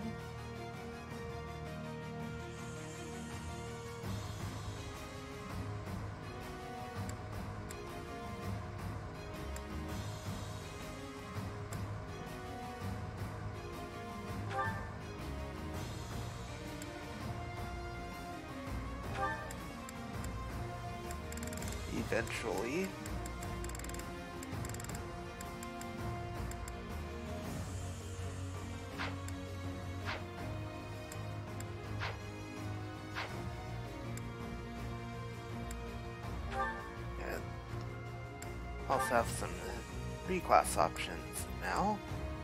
Eventually. Also have some uh, reclass options now.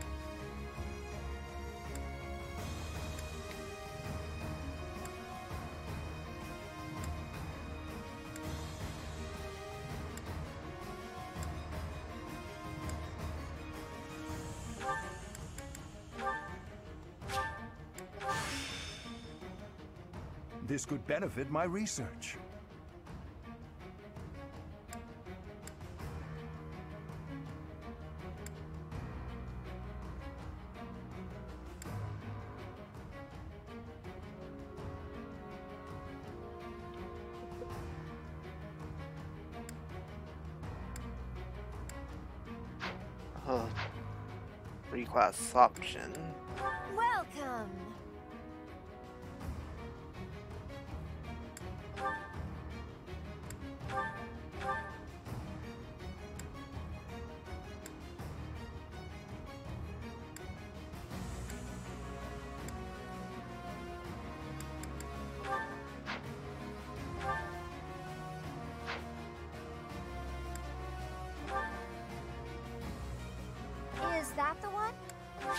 This could benefit my research. Uh, reclass option. Welcome!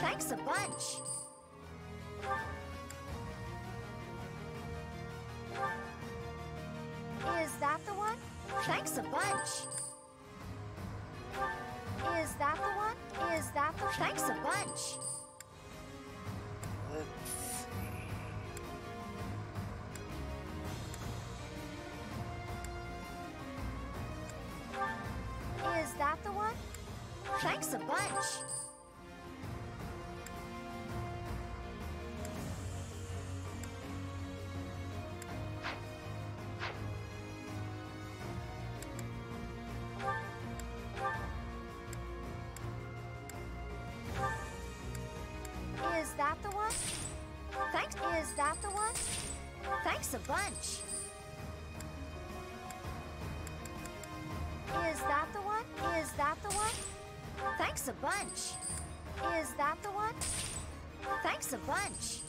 Thanks a bunch. Is that the one? Thanks a bunch. Is that the one? Is that the... Thanks a bunch. Let's see. Is that the one? Thanks a bunch. Is that the one? Thanks. Is that the one? Thanks a bunch. Is that the one? Is that the one? Thanks a bunch. Is that the one? Thanks a bunch.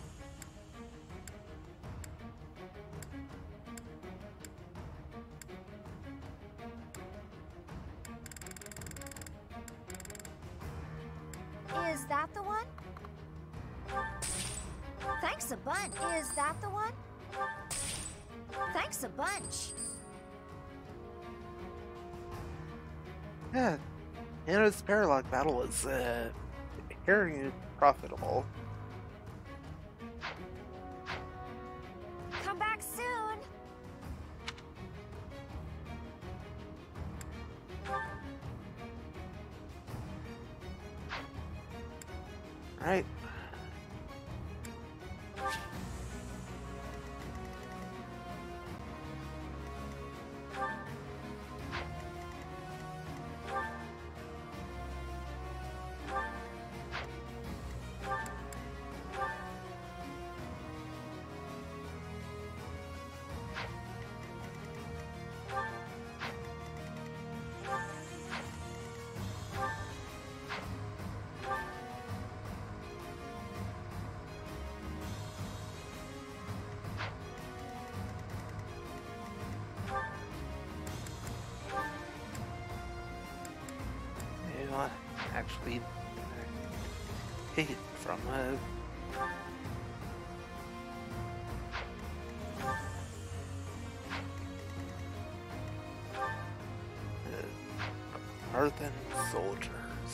Is that the one? Thanks a bunch. Is that the one? Thanks a bunch. Yeah, you know, this paralog battle is uh, very profitable. Come back soon. All right. Actually take it from uh, uh, earthen soldiers.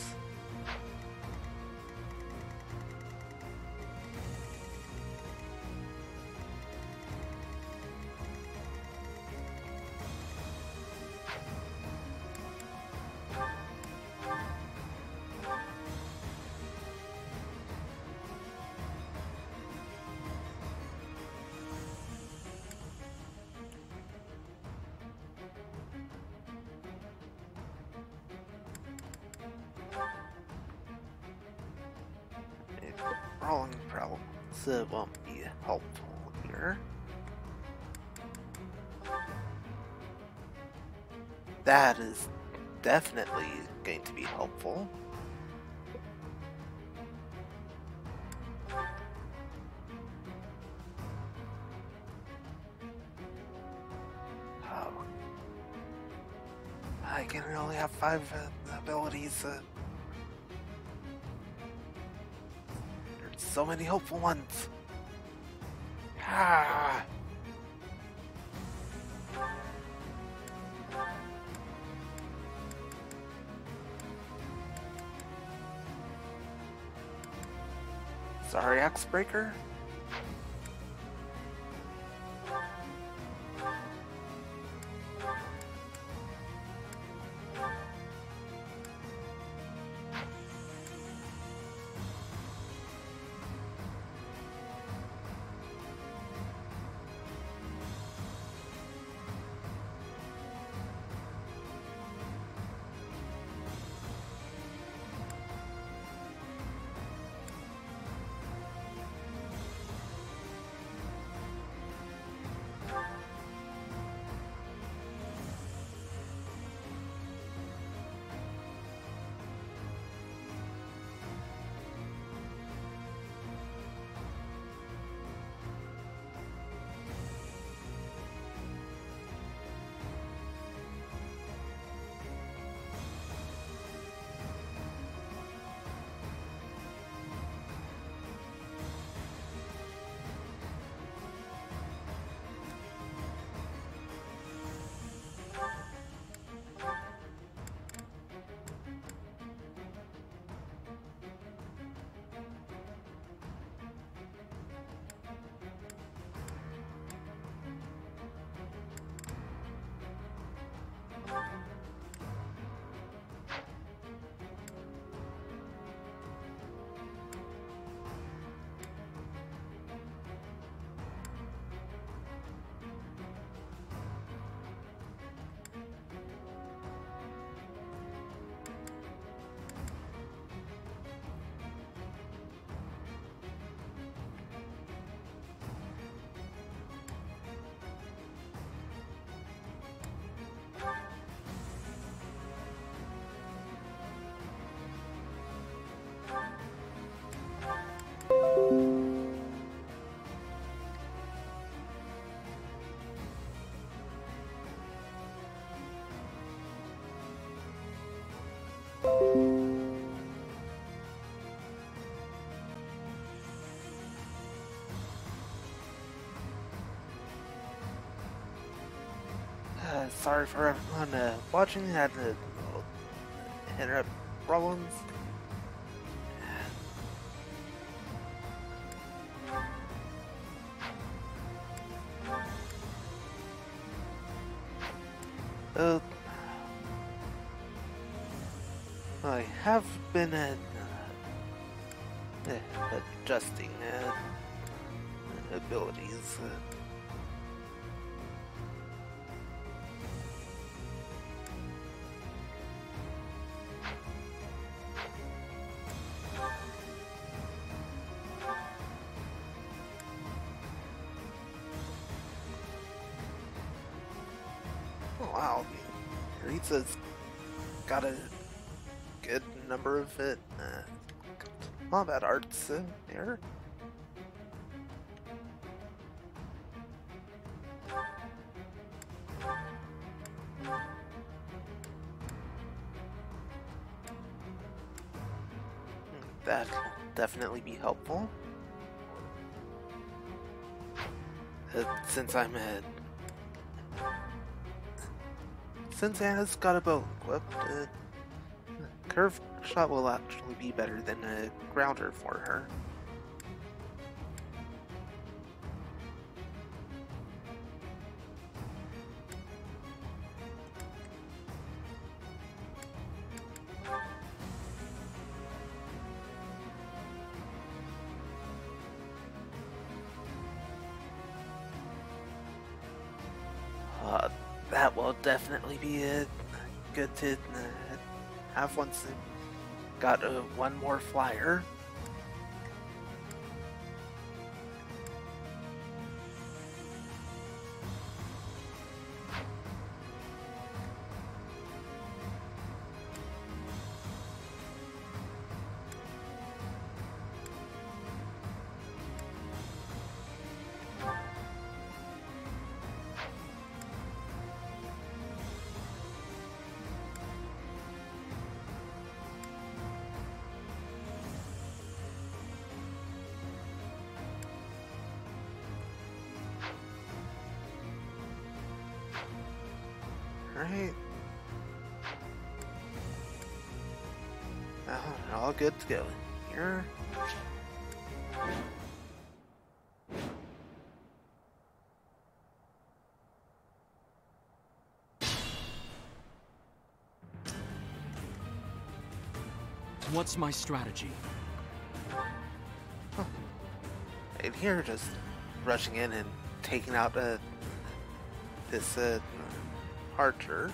Brawling problems uh, won't be helpful here. That is definitely going to be helpful. Oh. I can only have five uh, abilities. Uh, So many hopeful ones. Ah. Sorry, Axebreaker. Uh, sorry for everyone uh, watching. Had uh, internet problems. Uh, I have been uh, uh, adjusting uh, abilities. Uh, Oh, wow, Ritza's got a good number of it. Uh, combat arts uh, here. That'll definitely be helpful. Uh, since I'm a Since Anna's got a bow equipped, uh, curved shot will actually be better than a grounder for her. Uh, that will definitely be uh, good to uh, have once it got uh, one more flyer. Alright. Oh, all good to go here. What's my strategy? Huh. Right here, just rushing in and taking out uh, this uh, archer.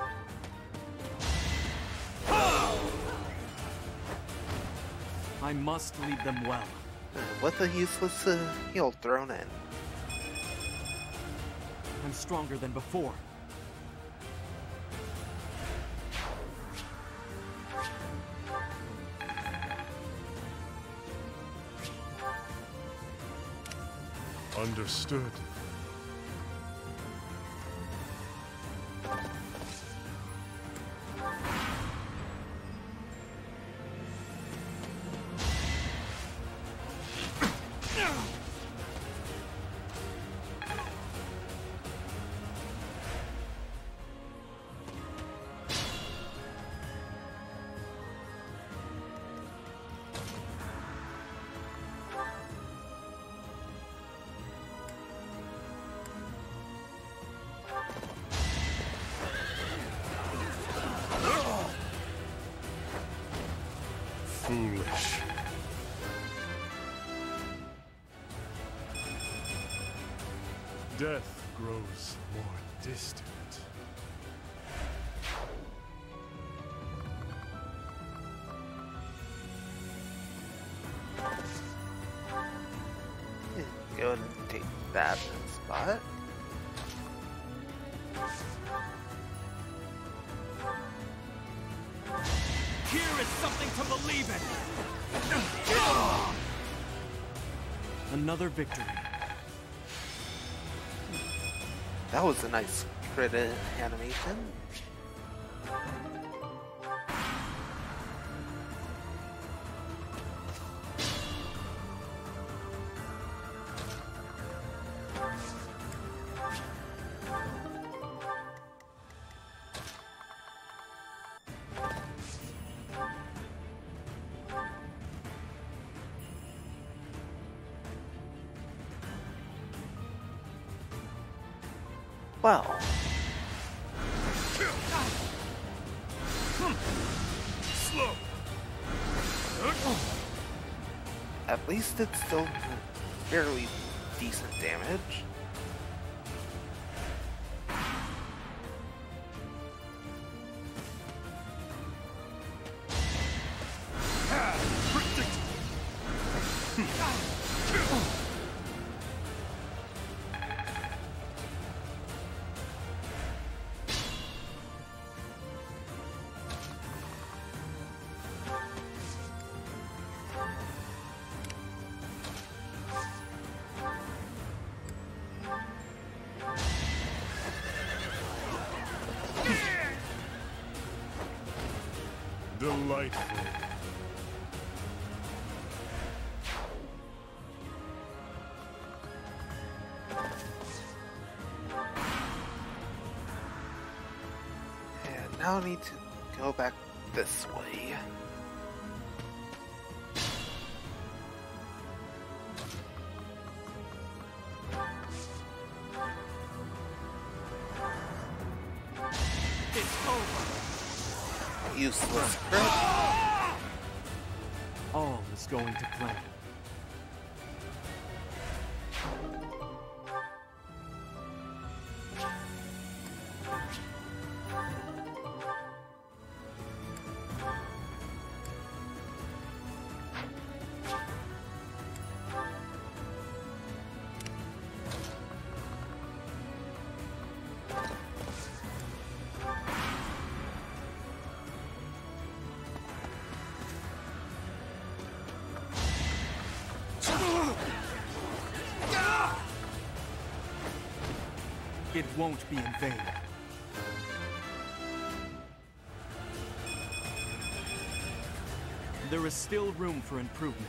I must lead them well. Uh, what the useless uh, heal thrown in. I'm stronger than before. Understood. Foolish. Death grows more distant. Go ahead and take that spot. Here is something to believe in! Another victory. That was a nice crit animation. Well. Slow. At least it's still fairly decent damage. Delightful. And now I need to go back this way. It's over. Useless crit. All is going to plan. It won't be in vain. There is still room for improvement.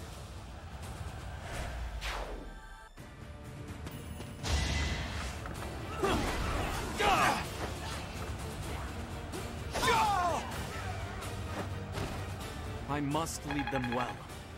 I must lead them well.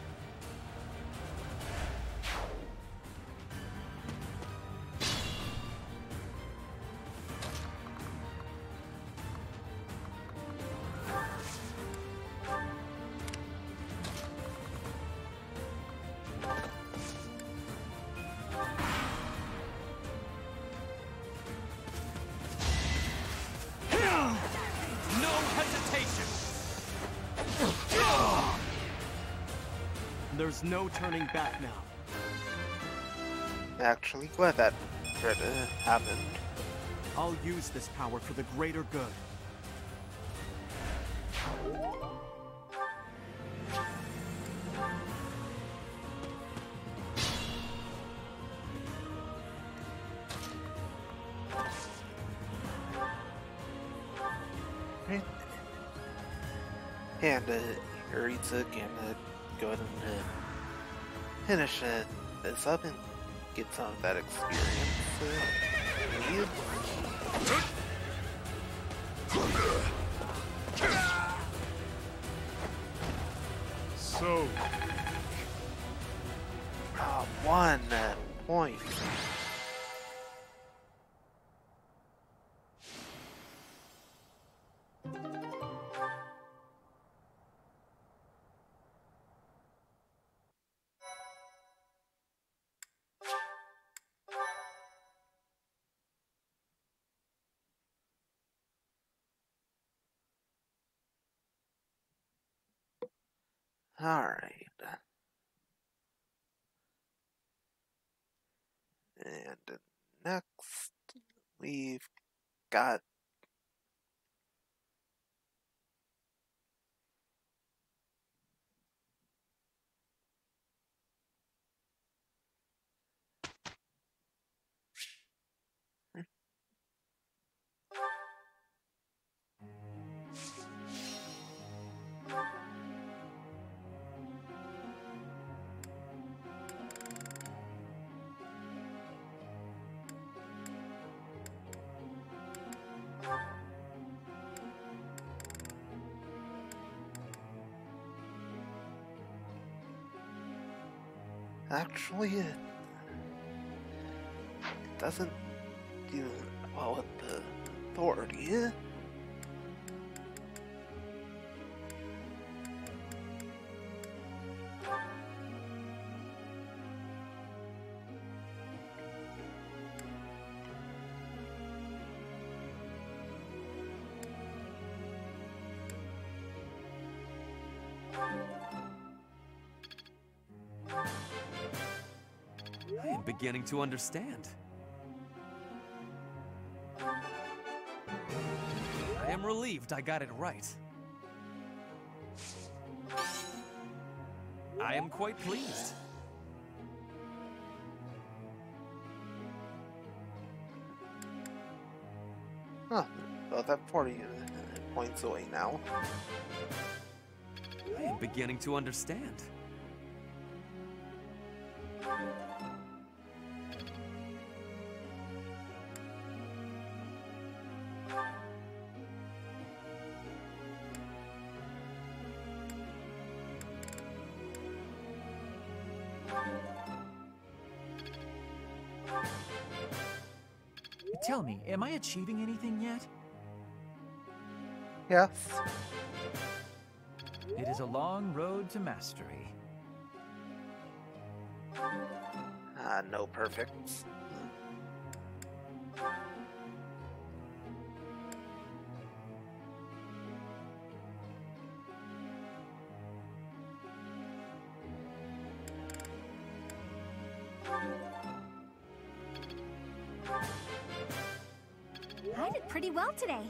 There's no turning back now. Actually, glad that crit uh, happened. I'll use this power for the greater good. Right. And uh, Yuritsa can uh, go ahead and uh, finish uh, this up and get some of that experience. Uh, needed. So, uh, one uh, point. Alright. And next, we've got Actually, it doesn't do well with the authority. I am beginning to understand. I am relieved I got it right. I am quite pleased. Huh, both at forty points away now. I am beginning to understand. Tell me, am I achieving anything yet? Yes. It is a long road to mastery. Uh, no perfects. I did pretty well today.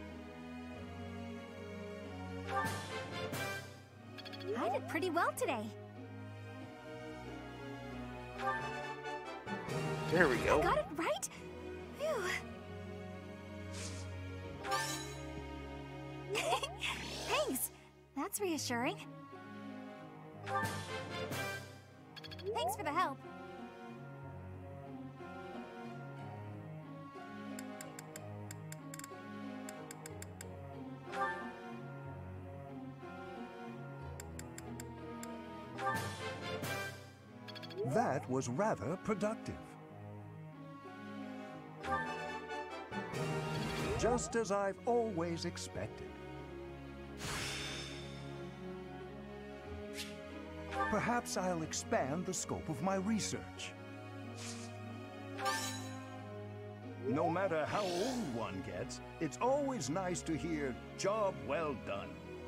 I did pretty well today. There we go. I got it right? Phew. Thanks. That's reassuring. Thanks for the help. That was rather productive. Just as I've always expected. Perhaps I'll expand the scope of my research. No matter how old one gets, it's always nice to hear, "Job well done."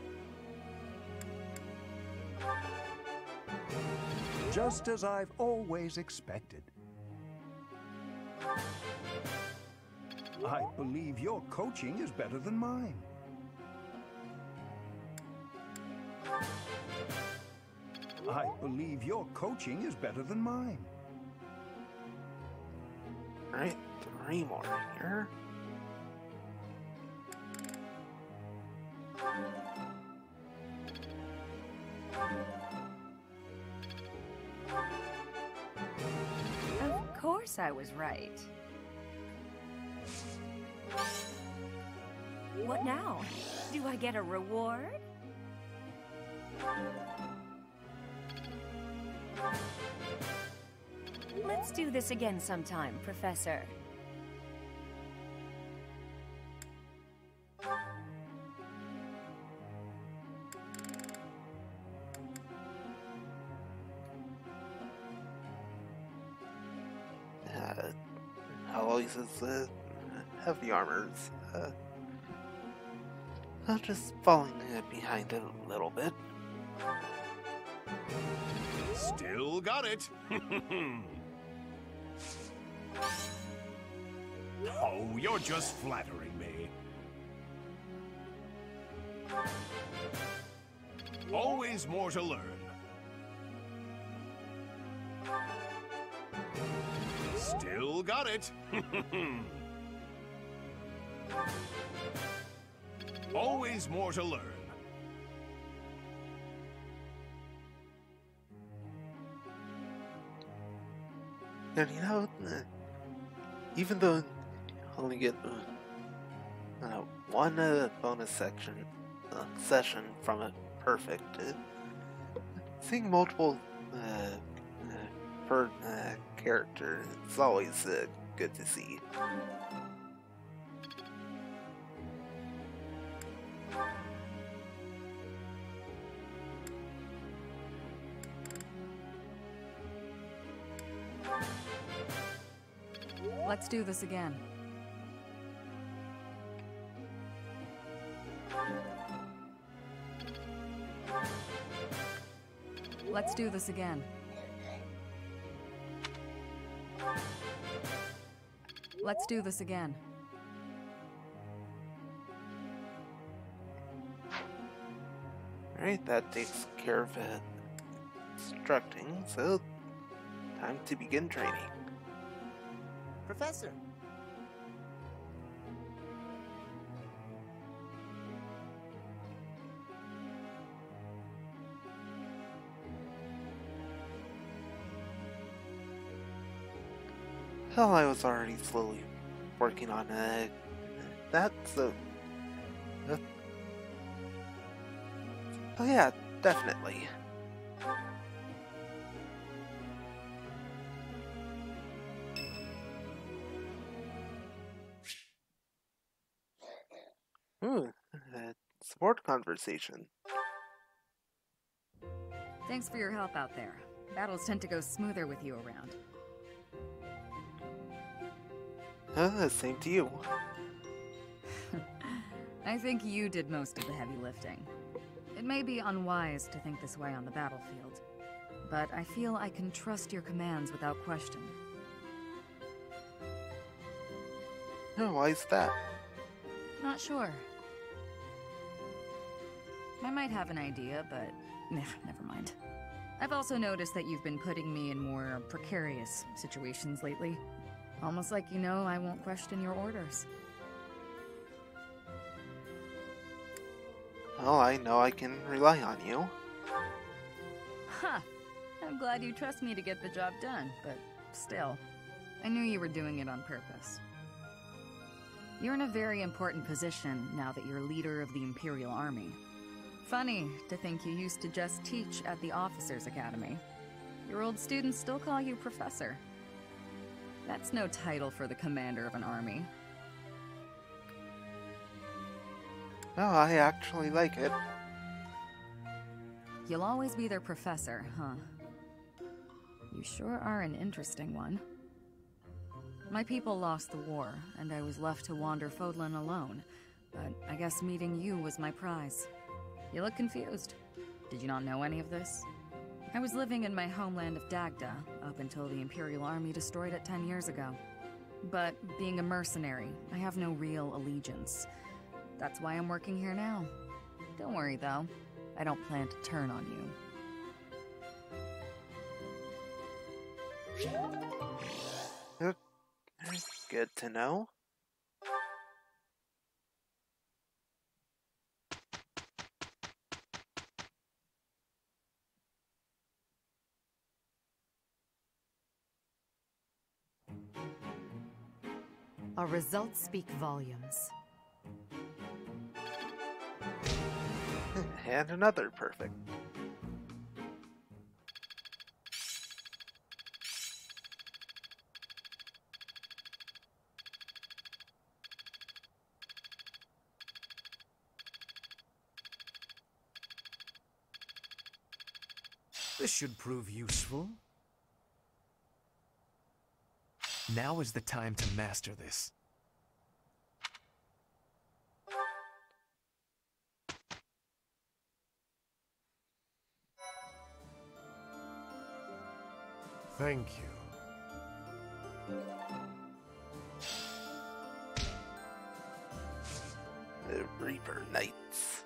Just as I've always expected. I believe your coaching is better than mine. I believe your coaching is better than mine. Alright, three more here. Of course I was right. What now? Do I get a reward? Let's do this again sometime, Professor. Uh, Aloysius, uh, heavy armors. Uh, I'm just falling behind it a little bit. Still got it. Oh, you're just flattering me. Always more to learn. Still got it. Always more to learn. And you know, uh, even though you only get uh, uh, one uh, bonus section uh, session from a perfect, uh, seeing multiple uh, uh, per uh, character, it's always uh, good to see. Let's do this again. Let's do this again. Let's do this again. Alright, that takes care of it. Instructing, so time to begin training. Professor! Well, I was already slowly working on it. That's a... Uh, oh yeah, definitely. Ooh, uh, support conversation. Thanks for your help out there. Battles tend to go smoother with you around. Uh, same to you. I think you did most of the heavy lifting. It may be unwise to think this way on the battlefield, but I feel I can trust your commands without question. Oh, why is that? Not sure. I might have an idea, but nah, never mind. I've also noticed that you've been putting me in more precarious situations lately. Almost like you know I won't question your orders. Well, I know I can rely on you. Huh. I'm glad you trust me to get the job done, but still, I knew you were doing it on purpose. You're in a very important position now that you're leader of the Imperial Army. Funny to think you used to just teach at the Officers' Academy. Your old students still call you Professor. That's no title for the commander of an army. Oh, I actually like it. You'll always be their professor, huh? You sure are an interesting one. My people lost the war, and I was left to wander Fodlan alone, but I guess meeting you was my prize. You look confused. Did you not know any of this? I was living in my homeland of Dagda up until the Imperial Army destroyed it ten years ago. But being a mercenary, I have no real allegiance. That's why I'm working here now. Don't worry though, I don't plan to turn on you. Good to know. Our results speak volumes. And another perfect. This should prove useful. Now is the time to master this. Thank you. The Reaper Knights.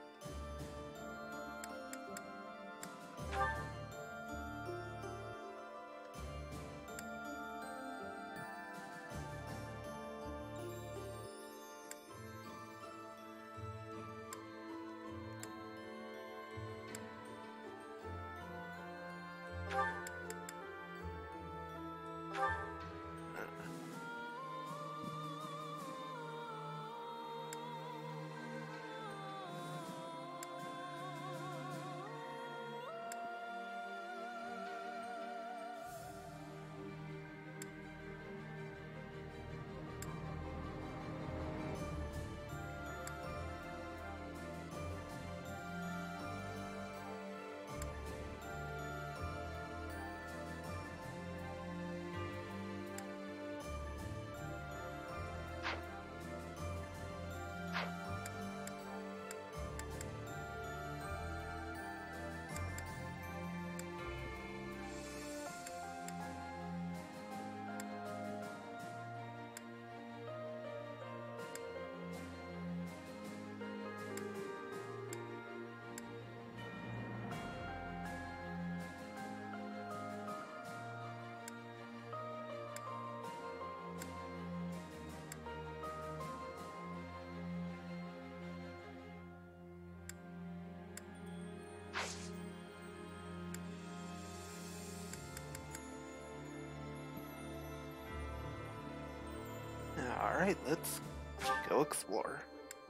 Alright, let's go explore.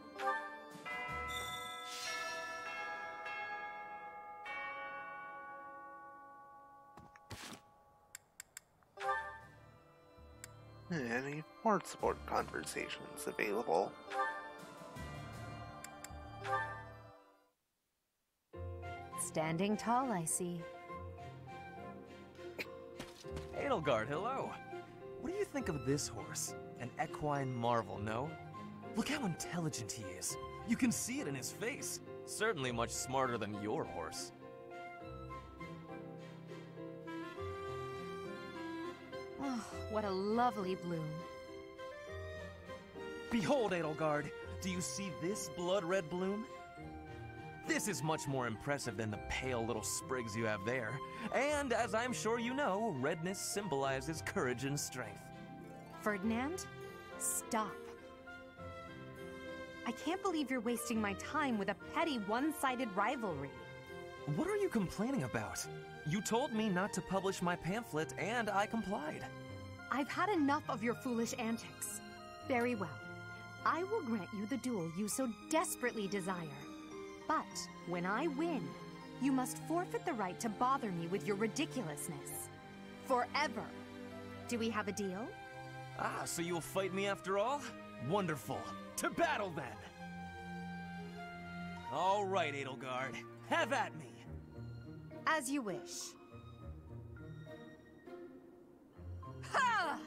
Any more support conversations available? Standing tall, I see. Edelgard, hello. What do you think of this horse? An equine marvel, no? Look how intelligent he is. You can see it in his face. Certainly much smarter than your horse. Oh, what a lovely bloom. Behold, Edelgard. Do you see this blood-red bloom? This is much more impressive than the pale little sprigs you have there. And, as I'm sure you know, redness symbolizes courage and strength. Ferdinand, stop. I can't believe you're wasting my time with a petty one-sided rivalry. What are you complaining about? You told me not to publish my pamphlet, and I complied. I've had enough of your foolish antics. Very well. I will grant you the duel you so desperately desire. But when I win, you must forfeit the right to bother me with your ridiculousness. Forever. Do we have a deal? Ah, so you'll fight me after all? Wonderful. To battle, then! All right, Edelgard. Have at me! As you wish. Ha!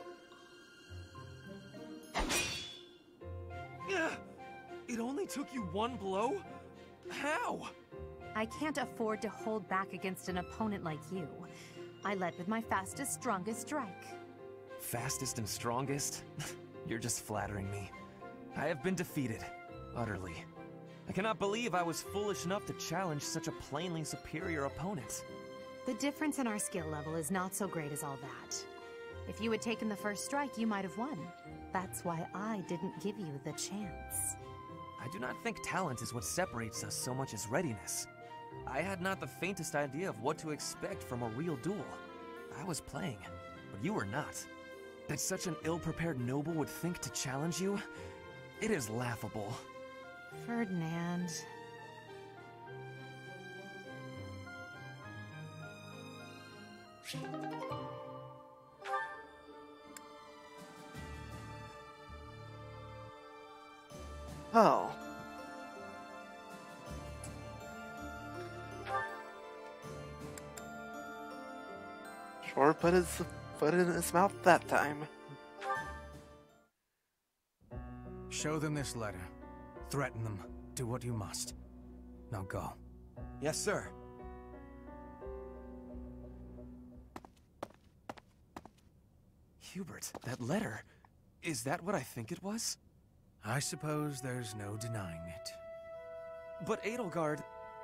It only took you one blow? How? I can't afford to hold back against an opponent like you. I led with my fastest, strongest strike. Fastest and strongest? You're just flattering me. I have been defeated. Utterly. I cannot believe I was foolish enough to challenge such a plainly superior opponent. The difference in our skill level is not so great as all that. If you had taken the first strike, you might have won. That's why I didn't give you the chance. I do not think talent is what separates us so much as readiness. I had not the faintest idea of what to expect from a real duel. I was playing, but you were not. That such an ill-prepared noble would think to challenge you? It is laughable. Ferdinand... Oh. Sure put his foot in his mouth that time. Show them this letter. Threaten them. Do what you must. Now go. Yes, sir. Hubert, that letter. Is that what I think it was? I suppose there's no denying it. But Edelgard...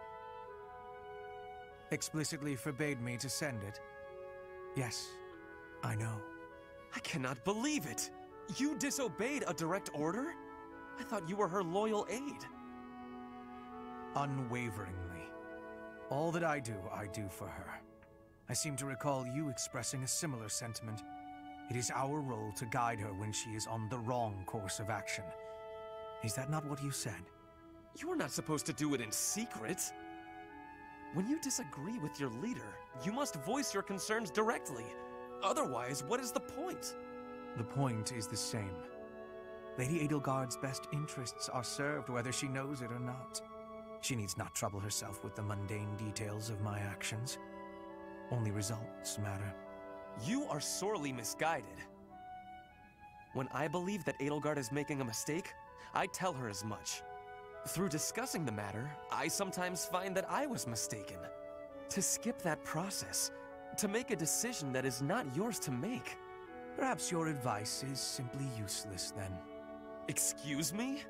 explicitly forbade me to send it. Yes, I know. I cannot believe it! You disobeyed a direct order? I thought you were her loyal aide. Unwaveringly. All that I do, I do for her. I seem to recall you expressing a similar sentiment. It is our role to guide her when she is on the wrong course of action. Is that not what you said? You are not supposed to do it in secret. When you disagree with your leader, you must voice your concerns directly. Otherwise, what is the point? The point is the same. Lady Edelgard's best interests are served whether she knows it or not. She needs not trouble herself with the mundane details of my actions. Only results matter. You are sorely misguided. When I believe that Edelgard is making a mistake, I tell her as much. Through discussing the matter, I sometimes find that I was mistaken. To skip that process, to make a decision that is not yours to make. Perhaps your advice is simply useless then. Excuse me?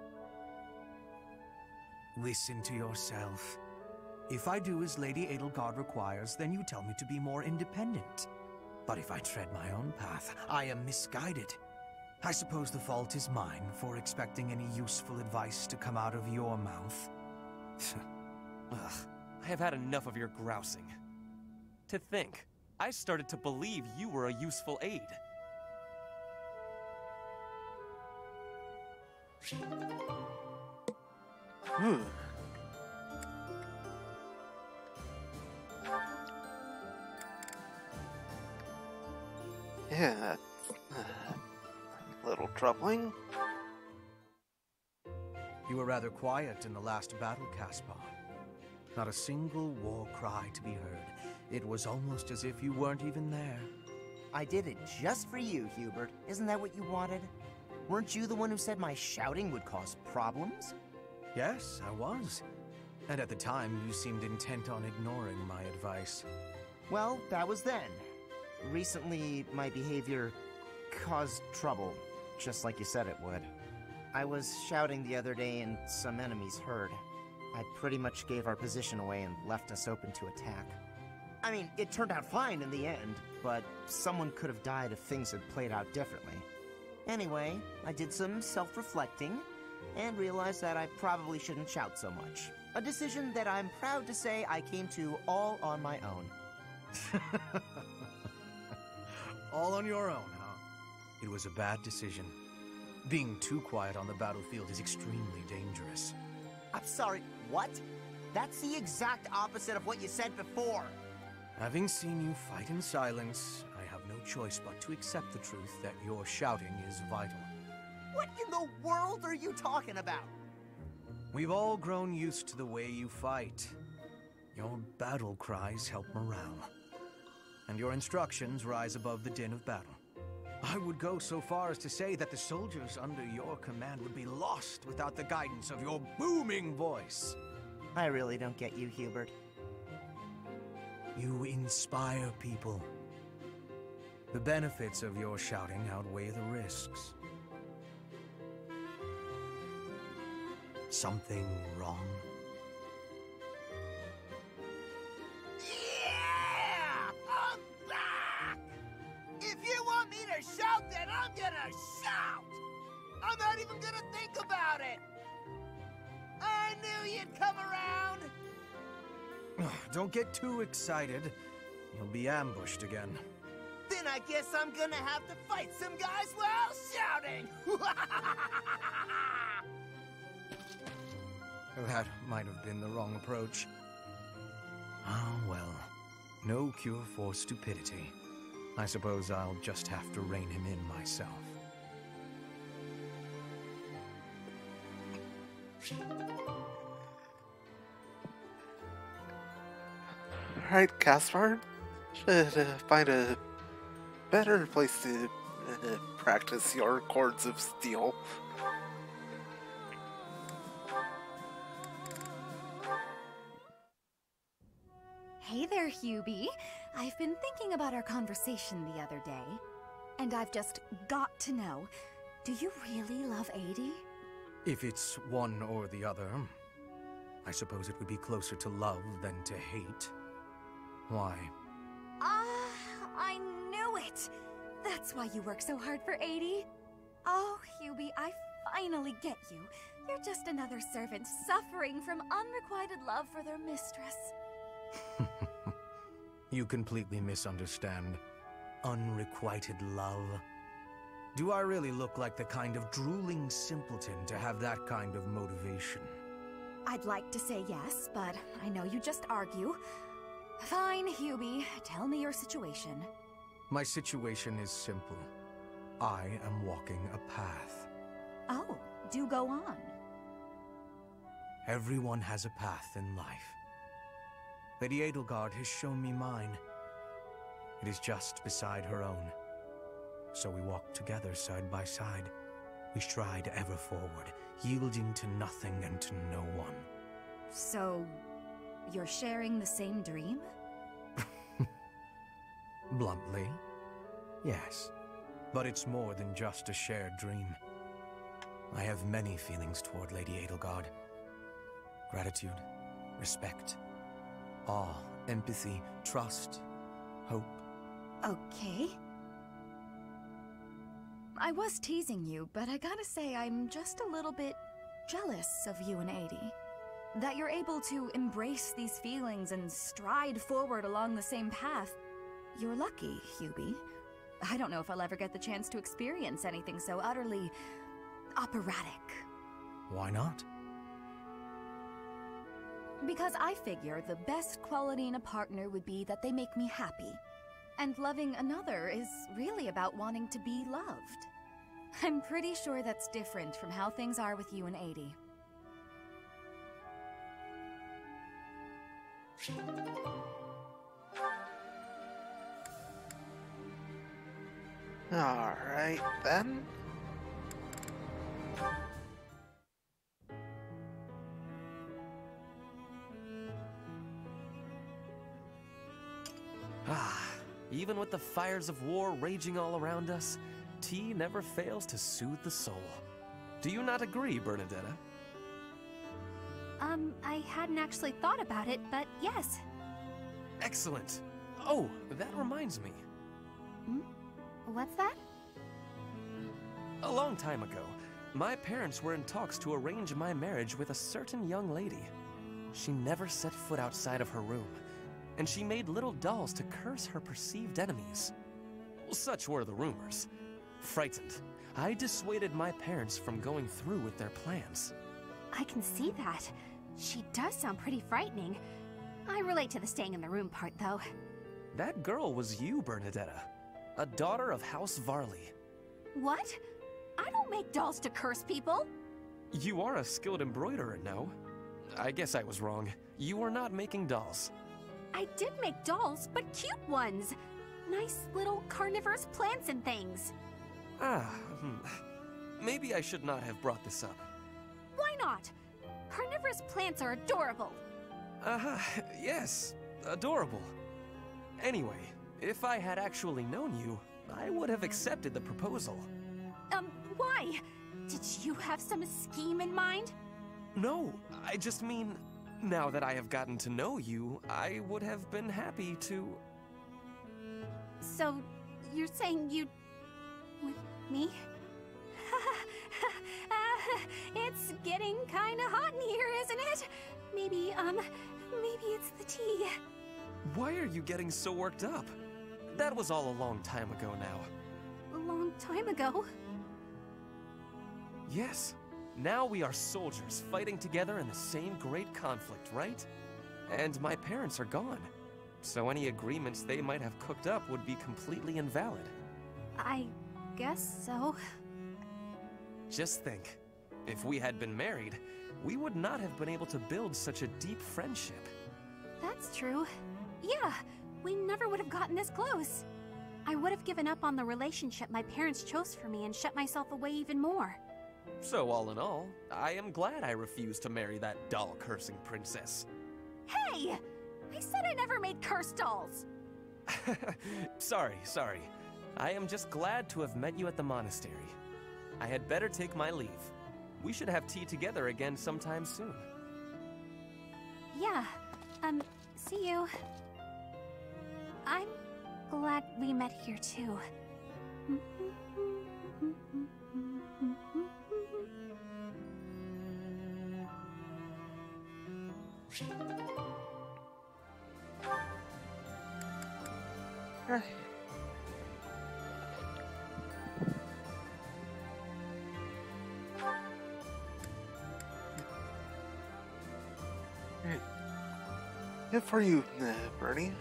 Listen to yourself. If I do as Lady Edelgard requires, then you tell me to be more independent. But if I tread my own path, I am misguided. I suppose the fault is mine for expecting any useful advice to come out of your mouth. Ugh, I have had enough of your grousing. To think, I started to believe you were a useful aide. Ooh. Yeah, that's uh, a little troubling. You were rather quiet in the last battle, Caspar. Not a single war cry to be heard. It was almost as if you weren't even there. I did it just for you, Hubert. Isn't that what you wanted? Weren't you the one who said my shouting would cause problems? Yes, I was. And at the time, you seemed intent on ignoring my advice. Well, that was then. Recently, my behavior caused trouble, just like you said it would. I was shouting the other day and some enemies heard. I pretty much gave our position away and left us open to attack. I mean, it turned out fine in the end, but someone could have died if things had played out differently. Anyway, I did some self-reflecting and realized that I probably shouldn't shout so much. A decision that I'm proud to say I came to all on my own. All on your own, huh? It was a bad decision. Being too quiet on the battlefield is extremely dangerous. I'm sorry, what? That's the exact opposite of what you said before. Having seen you fight in silence, I have no choice but to accept the truth that your shouting is vital. What in the world are you talking about? We've all grown used to the way you fight. Your battle cries help morale, and your instructions rise above the din of battle. I would go so far as to say that the soldiers under your command would be lost without the guidance of your booming voice. I really don't get you, Hubert. You inspire people. The benefits of your shouting outweigh the risks. Something wrong? Yeah! I'm back! If you want me to shout, then I'm gonna shout! I'm not even gonna think about it! I knew you'd come around! Don't get too excited. You'll be ambushed again. Then I guess I'm gonna have to fight some guys while shouting! That might have been the wrong approach. Ah, well. No cure for stupidity. I suppose I'll just have to rein him in myself. Alright, Caspar. Should uh, find a better place to uh, practice your chords of steel. Hey there, Hubie. I've been thinking about our conversation the other day, and I've just got to know, do you really love Adie? If it's one or the other, I suppose it would be closer to love than to hate. Why? Ah, uh, I knew it! That's why you work so hard for Adie. Oh, Hubie, I finally get you. You're just another servant suffering from unrequited love for their mistress. You completely misunderstand. Unrequited love. Do I really look like the kind of drooling simpleton to have that kind of motivation? I'd like to say yes, but I know you just argue. Fine, Hubie. Tell me your situation. My situation is simple. I am walking a path. Oh, do go on. Everyone has a path in life. Lady Edelgard has shown me mine. It is just beside her own. So we walk together side by side. We stride ever forward, yielding to nothing and to no one. So, you're sharing the same dream? Bluntly, yes. But it's more than just a shared dream. I have many feelings toward Lady Edelgard. Gratitude, respect, awe, empathy, trust, hope. Okay. I was teasing you, but I gotta say I'm just a little bit jealous of you and Adie. That you're able to embrace these feelings and stride forward along the same path. You're lucky, Hubie. I don't know if I'll ever get the chance to experience anything so utterly operatic. Why not? Because I figure the best quality in a partner would be that they make me happy. And loving another is really about wanting to be loved. I'm pretty sure that's different from how things are with you and Aidy. Alright then. Ah, even with the fires of war raging all around us, tea never fails to soothe the soul. Do you not agree, Bernadetta? Um, I hadn't actually thought about it, but yes. Excellent. Oh, that reminds me. Hmm? What's that? A long time ago, my parents were in talks to arrange my marriage with a certain young lady. She never set foot outside of her room, and she made little dolls to curse her perceived enemies. Such were the rumors. Frightened, I dissuaded my parents from going through with their plans. I can see that. She does sound pretty frightening. I relate to the staying in the room part, though. That girl was you, Bernadetta, a daughter of House Varley. What? I don't make dolls to curse people. You are a skilled embroiderer, no? I guess I was wrong. You are not making dolls. I did make dolls, but cute ones. Nice little carnivorous plants and things. Ah, hmm. Maybe I should not have brought this up. Why not? Carnivorous plants are adorable. Uh-huh, yes, adorable. Anyway, if I had actually known you, I would have accepted the proposal. Um, why? Did you have some scheme in mind? No, I just mean, now that I have gotten to know you, I would have been happy to... So, you're saying you'd... with me? uh, it's getting kinda hot in here, isn't it? Maybe, um, maybe it's the tea. Why are you getting so worked up? That was all a long time ago now. A long time ago? Yes. Now we are soldiers fighting together in the same great conflict, right? And my parents are gone. So any agreements they might have cooked up would be completely invalid. I guess so. Just think, if we had been married, we would not have been able to build such a deep friendship. That's true. Yeah, we never would have gotten this close. I would have given up on the relationship my parents chose for me and shut myself away even more. So all in all, I am glad I refused to marry that doll-cursing princess. Hey! I said I never made cursed dolls! Sorry, sorry. I am just glad to have met you at the monastery. I had better take my leave. We should have tea together again sometime soon. Yeah, um, see you. I'm glad we met here too. Right. Right. Good for you, uh, Bernie.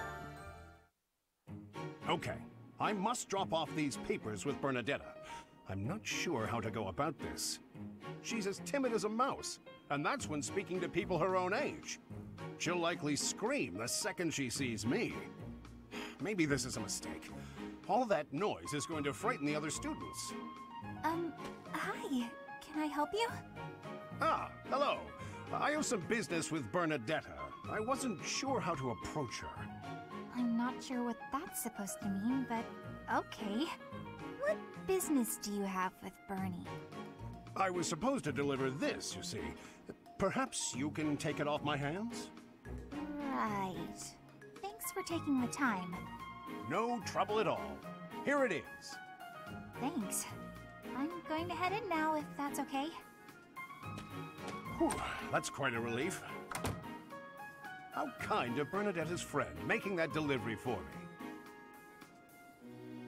Okay, I must drop off these papers with Bernadetta. I'm not sure how to go about this. She's as timid as a mouse, and that's when speaking to people her own age. She'll likely scream the second she sees me. Maybe this is a mistake. All that noise is going to frighten the other students. Um, hi. Can I help you? Ah, hello. I have some business with Bernadetta. I wasn't sure how to approach her. I'm not sure what that's supposed to mean, but okay. What business do you have with Bernie? I was supposed to deliver this, you see. Perhaps you can take it off my hands? Right. Thanks for taking the time. No trouble at all. Here it is. Thanks. I'm going to head in now, if that's okay. Whew, that's quite a relief. How kind of Bernadetta's friend, making that delivery for me.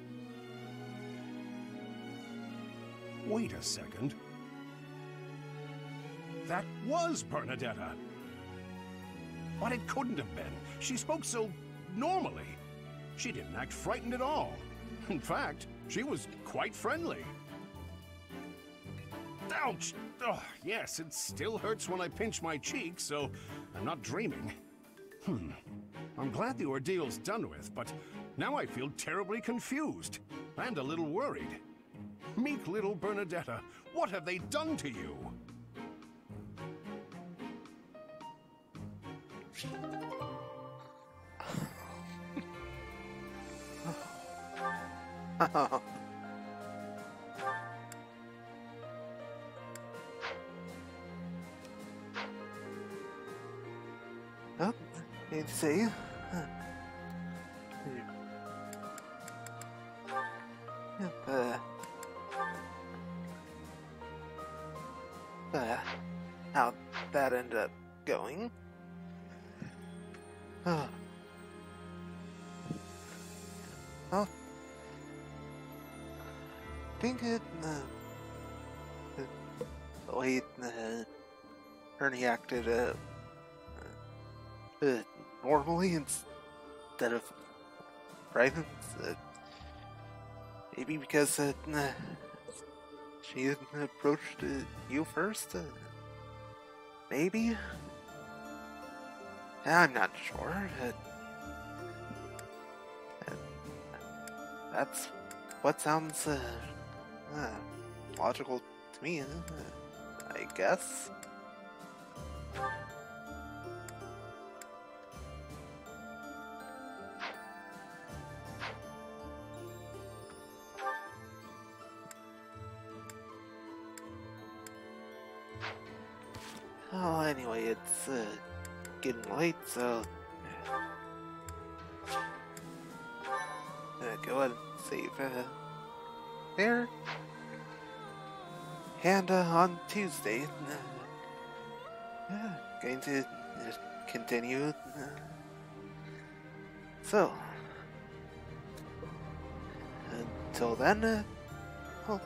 Wait a second. That was Bernadetta. But it couldn't have been. She spoke so normally. She didn't act frightened at all. In fact, she was quite friendly. Ouch! Oh, yes, it still hurts when I pinch my cheek, so I'm not dreaming. Hmm. I'm glad the ordeal's done with, but now I feel terribly confused and a little worried. Meek little Bernadetta, what have they done to you? Oh, need to see. Yep, uh, uh, how that ended up going. Oh. Well, I think it, uh, the way uh, Ernie acted uh, uh, normally instead of frightened, uh, maybe because uh, she had approached uh, you first, uh, maybe? I'm not sure. Uh, uh, that's what sounds uh, uh, logical to me, uh, I guess. Oh, anyway, it's uh, getting late, so uh, go ahead and save uh, there. And uh, on Tuesday, uh, yeah, going to uh, continue. Uh, so, until then, uh, well,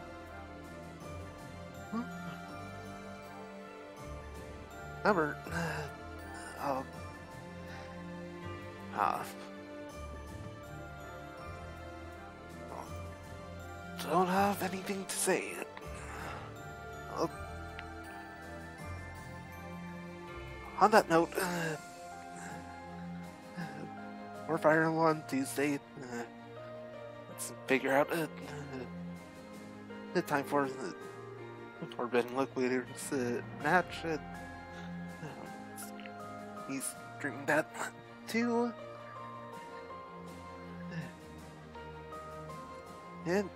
huh? Remember, uh, um, uh, don't have anything to say. Uh, on that note, uh, uh, we're firing on Tuesday. Uh, let's figure out uh, uh, the time for the Forbidden Liquidators uh, match. Uh, He's drinking that too. And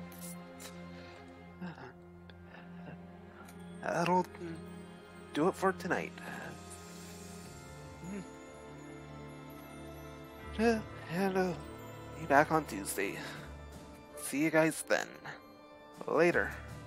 that'll do it for tonight. Uh, and uh, be back on Tuesday. See you guys then. Later.